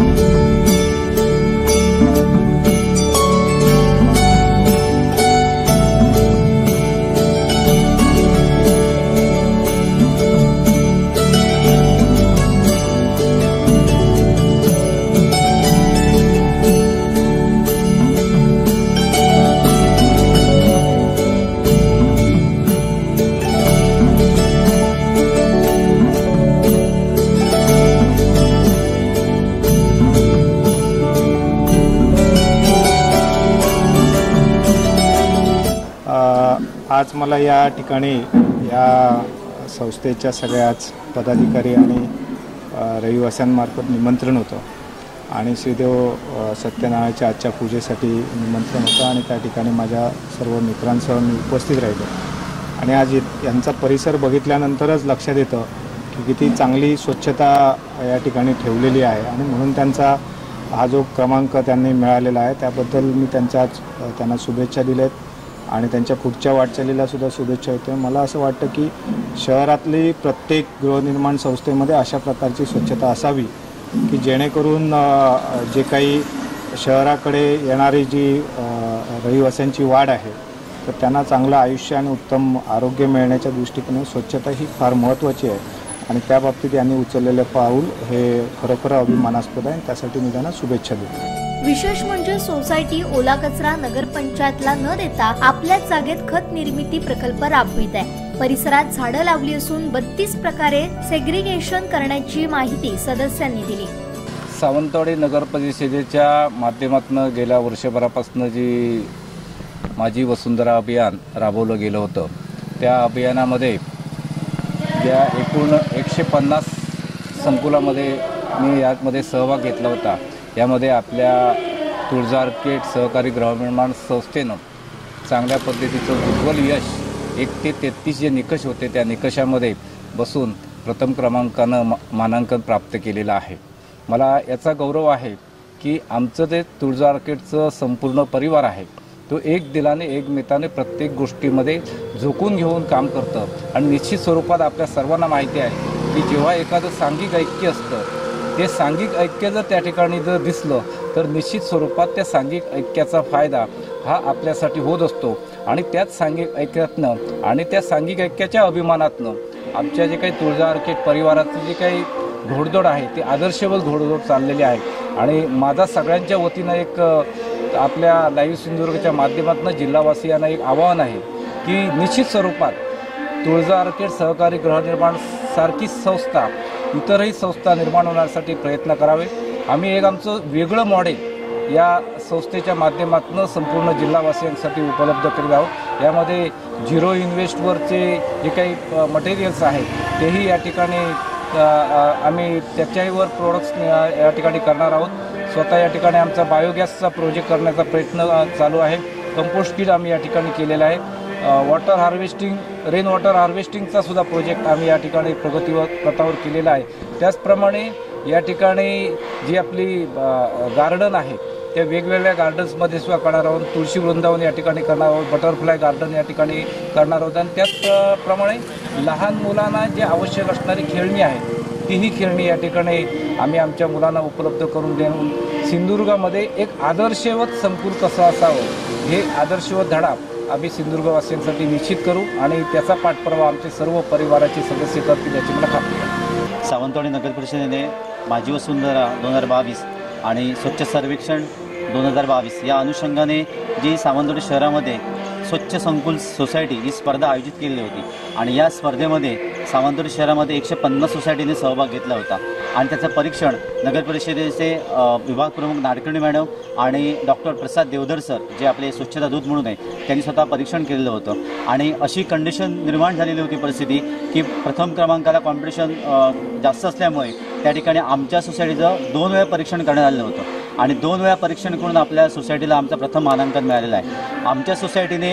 आज मला या ठिकाणी या संस्थेच्या सगळ्याच पदाधिकारी आणि रहिवाशांमार्फत निमंत्रण होतं आणि श्रीदेव सत्यनारायणच्या आजच्या पूजेसाठी निमंत्रण होतं आणि त्या ठिकाणी माझ्या सर्व मित्रांसह मी उपस्थित राहिलो आणि आज यांचा परिसर बघितल्यानंतरच लक्षात येतं की किती चांगली स्वच्छता या ठिकाणी ठेवलेली आहे आणि म्हणून त्यांचा हा जो क्रमांक त्यांनी मिळालेला आहे त्याबद्दल मी त्यांना शुभेच्छा दिल्यात आणि त्यांच्या पुढच्या वाटचालीला सुद्धा शुभेच्छा होते. मला असं वाटतं की शहरातली प्रत्येक गृहनिर्माण संस्थेमध्ये अशा प्रकारची स्वच्छता असावी की जेणेकरून जे काही शहराकडे येणारी जी रहिवाशांची वाढ आहे तर त्यांना चांगलं आयुष्य आणि उत्तम आरोग्य मिळण्याच्या दृष्टीने स्वच्छता ही फार महत्त्वाची आहे आणि त्या बाबतीत यांनी उचललेलं पाऊल हे खरोखर अभिमानास्पद आहे. त्यासाठी मी त्यांना शुभेच्छा देतो. विशेष म्हणजे सोसायटी ओला कचरा नगरपंचायतला न देता आपल्याच जागेत खत निर्मिती प्रकल्प राबवित आहे. परिसरात झाडं लावली असून 32 प्रकारे सेग्रिगेशन करण्याची माहिती सदस्यांनी दिली. सावंतवाडी नगर परिषदेच्या माध्यमातून गेल्या वर्षभरापासून जी माझी वसुंधरा अभियान राबवलं गेलं होतं त्या अभियानामध्ये ज्या एकूण 150 संकुलामध्ये मी यामध्ये सहभाग घेतला होता. यामध्ये आपल्या तुळजा आर्केड सहकारी गृहनिर्माण संस्थेनं चांगल्या पद्धतीचं उज्ज्वल यश 1 ते 33 जे निकष होते त्या निकषामध्ये बसून प्रथम क्रमांकानं मानांकन प्राप्त केलेलं आहे. मला याचा गौरव आहे की आमचं जे तुळजा आर्केडचं संपूर्ण परिवार आहे तो एक दिलाने एक मिताने प्रत्येक गोष्टीमध्ये झोकून घेऊन काम करतं आणि निश्चित स्वरूपात आपल्या सर्वांना माहिती आहे की जेव्हा एखादं सांघिक ऐक्य असतं ते सांघिक ऐक्य जर त्या ठिकाणी जर दिसलं तर निश्चित स्वरूपात त्या सांघिक ऐक्याचा फायदा हा आपल्यासाठी होत असतो आणि त्याच सांघिक ऐक्यातनं आणि त्या सांघिक ऐक्याच्या अभिमानातनं आमच्या जे काही तुळजा आर्केड परिवाराचं जे काही घोडदौड आहे ते आदर्शवत घोडदौड चाललेली आहे. आणि माझा सगळ्यांच्या वतीनं एक आपल्या लाईव्ह सिंधुदुर्गच्या माध्यमातून जिल्हावासियांना एक आवाहन आहे की निश्चित स्वरूपात तुळजा आर्केड सहकारी गृहनिर्माण सारखी संस्था इतरही संस्था निर्माण होण्यासाठी प्रयत्न करावे. आम्ही एक आमचं वेगळं मॉडेल या संस्थेच्या माध्यमातून संपूर्ण जिल्हावासियांसाठी उपलब्ध करीत आहोत. यामध्ये झिरो इन्व्हेस्टवरचे जे काही मटेरियल्स आहेत तेही या ठिकाणी आम्ही त्याच्यावर प्रोडक्ट्स या ठिकाणी करणार आहोत. स्वतः या ठिकाणी आमचा बायोगॅसचा प्रोजेक्ट करण्याचा प्रयत्न चालू आहे. कंपोस्ट किट आम्ही या ठिकाणी केलेला आहे. वॉटर हार्वेस्टिंग रेन वॉटर हार्वेस्टिंगचा सुद्धा प्रोजेक्ट आम्ही या ठिकाणी प्रगतीपथावर केलेला आहे. त्याचप्रमाणे या ठिकाणी जी आपली गार्डन आहे त्या वेगवेगळ्या गार्डन्समध्ये सुद्धा करणार आहोत. तुळशी वृंदावन या ठिकाणी करणार आहोत. बटरफ्लाय गार्डन या ठिकाणी करणार आहोत. आणि त्याचप्रमाणे लहान मुलांना जे आवश्यक असणारी खेळणी आहे तीही खेळणी या ठिकाणी आम्ही आमच्या मुलांना उपलब्ध करून देऊन सिंधुदुर्गामध्ये एक आदर्शवत संकुल कसं असावं हे आदर्शवत धडा आम्ही सिंधुदुर्गवासियांसाठी निश्चित करू आणि त्याचा पाठपुरावा आमचे सर्व परिवाराचे सदस्य करतील याची मला खात्री आहे. सावंतवाडी नगर परिषदेने माझी वसुंधरा 2022 आणि स्वच्छ सर्वेक्षण 2022 या अनुषंगाने जी सावंतवाडी शहरामध्ये स्वच्छ संकुल सोसायटी ही स्पर्धा आयोजित केलेली होती आणि या स्पर्धेमध्ये सावंतवाडी शहरामध्ये 150 सोसायटीने सहभाग घेतला होता आणि त्याचं परीक्षण नगर परिषदेचे विभाग प्रमुख नाडकर्णी मॅडम आणि डॉक्टर प्रसाद देवधर सर जे आपले स्वच्छता दूत म्हणून आहे त्यांनी स्वतः परीक्षण केलेलं होतं. आणि अशी कंडिशन निर्माण झालेली होती परिस्थिती की प्रथम क्रमांकाला कॉम्पिटिशन जास्त असल्यामुळे त्या ठिकाणी आमच्या सोसायटीचं 2 वेळा परीक्षण करण्यात आलेलं होतं आणि 2 वेळा परीक्षण करून आपल्या सोसायटीला आमचं प्रथम मानांकन मिळालेलं आहे. आमच्या सोसायटीने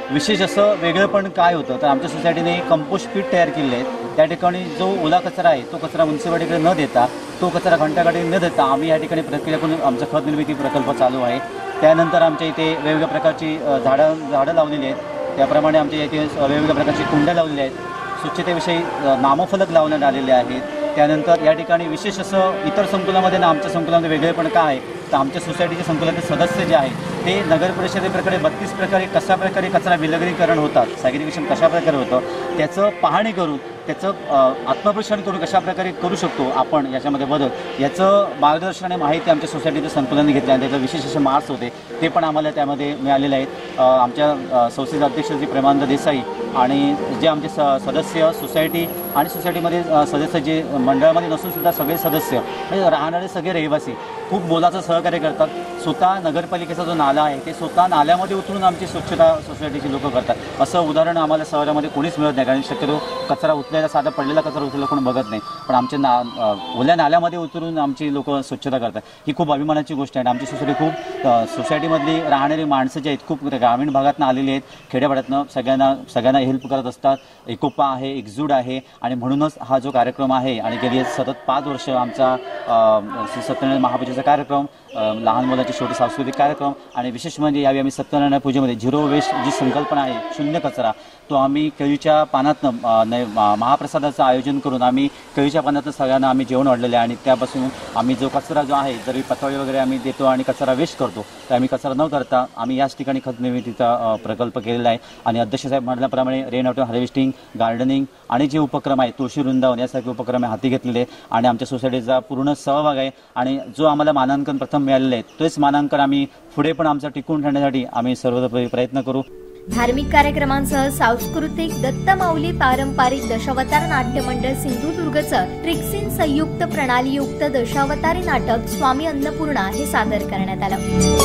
विशेष असं वेगळंपण काय होतं तर आमच्या सोसायटीने कंपोस्ट पीट तयार केले आहेत. त्या ठिकाणी जो ओला कचरा आहे तो कचरा म्युन्सिपालिटीकडे न देता तो कचरा घंटागाडी न देता आम्ही या ठिकाणी प्रक्रिया करून आमचा खत निर्मिती प्रकल्प चालू आहे. त्यानंतर आमच्या इथे वेगवेगळ्या प्रकारची झाडं लावलेली आहेत. त्याप्रमाणे आमच्या इथे वेगवेगळ्या प्रकारची कुंड्या लावलेल्या आहेत. स्वच्छतेविषयी नामफलक लावण्यात आलेले आहेत. त्यानंतर या ठिकाणी विशेष असं इतर संकुलामध्ये ना आमच्या संकुलामध्ये वेगळेपण काय आहे तर आमच्या सोसायटीचे संकुलाचे सदस्य जे आहेत ते नगर परिषदेप्रकडे 32 प्रकारे कशा प्रकारे कचरा विलगीकरण होतात सॅग्रिगेशन कशा प्रकारे होतं त्याचं पाहणी करून त्याचं आत्मपरीक्षण करून कशा प्रकारे करू शकतो आपण याच्यामध्ये बदल याचं मार्गदर्शन आणि माहिती आमच्या सोसायटीच्या संकुलाने घेतली आणि त्याचे विशेष असे मार्क्स होते ते पण आम्हाला त्यामध्ये मिळालेले आहेत. आमच्या संस्थेचे अध्यक्ष श्री प्रेमानंद देसाई आणि जे आमचे सदस्य सोसायटी आणि सोसायटीमध्ये सदस्य जे मंडळामध्ये नसून सुद्धा सगळे सदस्य म्हणजे राहणारे सगळे रहिवासी खूप मोलाचं सहकार्य करतात. स्वतः नगरपालिकेचा जो नाला आहे ते स्वतः नाल्यामध्ये उतरून आमची स्वच्छता सोसायटीची लोक करतात. असं उदाहरण आम्हाला शहरामध्ये कोणीच मिळत नाही कारण शक्यतो कचरा उचलायला साधा पडलेला कचरा उचलायला कोणी बघत नाही पण आमच्या ओल्या नाल्यामध्ये उतरून आमची लोक स्वच्छता करतात. ही खूप अभिमानाची गोष्ट आहे. आमची सोसायटी खूप सोसायटीमधली राहणारी माणसं जी आहेत खूप ग्रामीण भागातून आलेली आहेत खेड्यापाड्यातनं सगळ्यांना हेल्प करत असतात. एकोपा आहे एकजूट आहे आणि म्हणूनच हा जो कार्यक्रम आहे आणि गेली सतत 5 वर्ष आमचा सत्यनारायण महापूजेचा कार्यक्रम लहान मुलांचे छोटे सांस्कृतिक कार्यक्रम आणि विशेष म्हणजे यावेळी आम्ही सत्यनारायण पूजेमध्ये झिरो वेस्ट जी संकल्पना आहे शून्य कचरा तो आम्ही केळीच्या पानातनं महाप्रसादाचं आयोजन करून आम्ही केळीच्या पानातनं सगळ्यांना आम्ही जेवण वाढलेलं आहे आणि त्यापासून आम्ही जो कचरा जो आहे जरी पतवाळी वगैरे आम्ही देतो आणि कचरा वेस्ट करतो तर आम्ही कचरा न करता आम्ही याच ठिकाणी खत निर्मितीचा प्रकल्प केलेला आहे. आणि अध्यक्ष साहेब म्हटल्याप्रमाणे रेन वॉटर हार्वेस्टिंग गार्डनिंग आणि जे उपक्रम आहे तुळशी वृंदावन यासारखे उपक्रम हाती घेतलेले आणि आमच्या सोसायटीचा पूर्ण सहभाग आहे. आणि जो आम्हाला मानांकन प्रथम मिळालेलं आहे तेच मानांकन आम्ही पुढे पण आमचं टिकून ठेवण्यासाठी आम्ही सर्वतोपरी प्रयत्न करू. धार्मिक कार्यक्रमांसह सांस्कृतिक दत्तमाऊली पारंपरिक दशावतार नाट्य मंडळ सिंधुदुर्गचं ट्रिक्सिन संयुक्त प्रणालीयुक्त दशावतारी नाटक स्वामी अन्नपूर्णा हे सादर करण्यात आलं.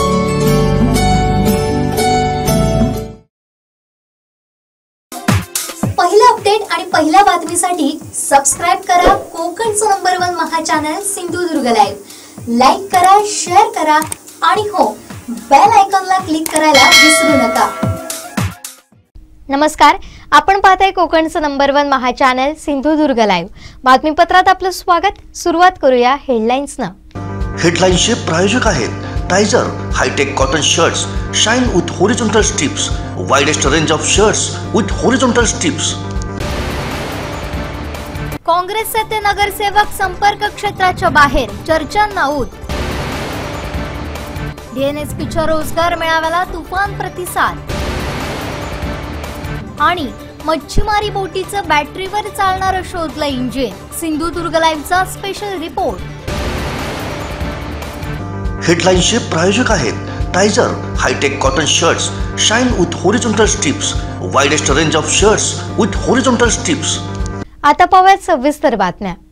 पहिला अपडेट आणि पहिल्या बातमीसाठी सबस्क्राईब करा कोकणचं नंबर 1 महा चॅनल सिंधुदुर्ग लाईव्ह. लाईक करा शेअर करा आणि हो बेल आयकॉनला क्लिक करायला विसरू नका. नमस्कार, आपण पाहताय कोकणचं नंबर 1 महा चॅनल सिंधुदुर्ग लाईव्ह. बातमीपत्रात आपलं स्वागत. सुरुवात करूया हेडलाईन्सनं. हेडलाईन्सचे प्रायोजक आहेत टायझर hitech cotton shirts shine with horizontal strips widest range of shirts with horizontal strips. काँग्रेसचे ते नगरसेवक संपर्क क्षेत्राच्या बाहेर चर्चांना ऊत. डीएनएसपीच्या रोजगार मेळाव्याला तुफान प्रतिसाद. आणि मच्छीमारी बोटीचं बॅटरीवर चालणारं शोधलं इंजिन. सिंधुदुर्ग लाईव्हचा स्पेशल रिपोर्ट. हेडलाईन्सचे प्रायोजक आहेत टायझर hitech cotton shirts shine with horizontal strips widest range of shirts with horizontal stripes. आता पाहूयात सविस्तर बातम्या.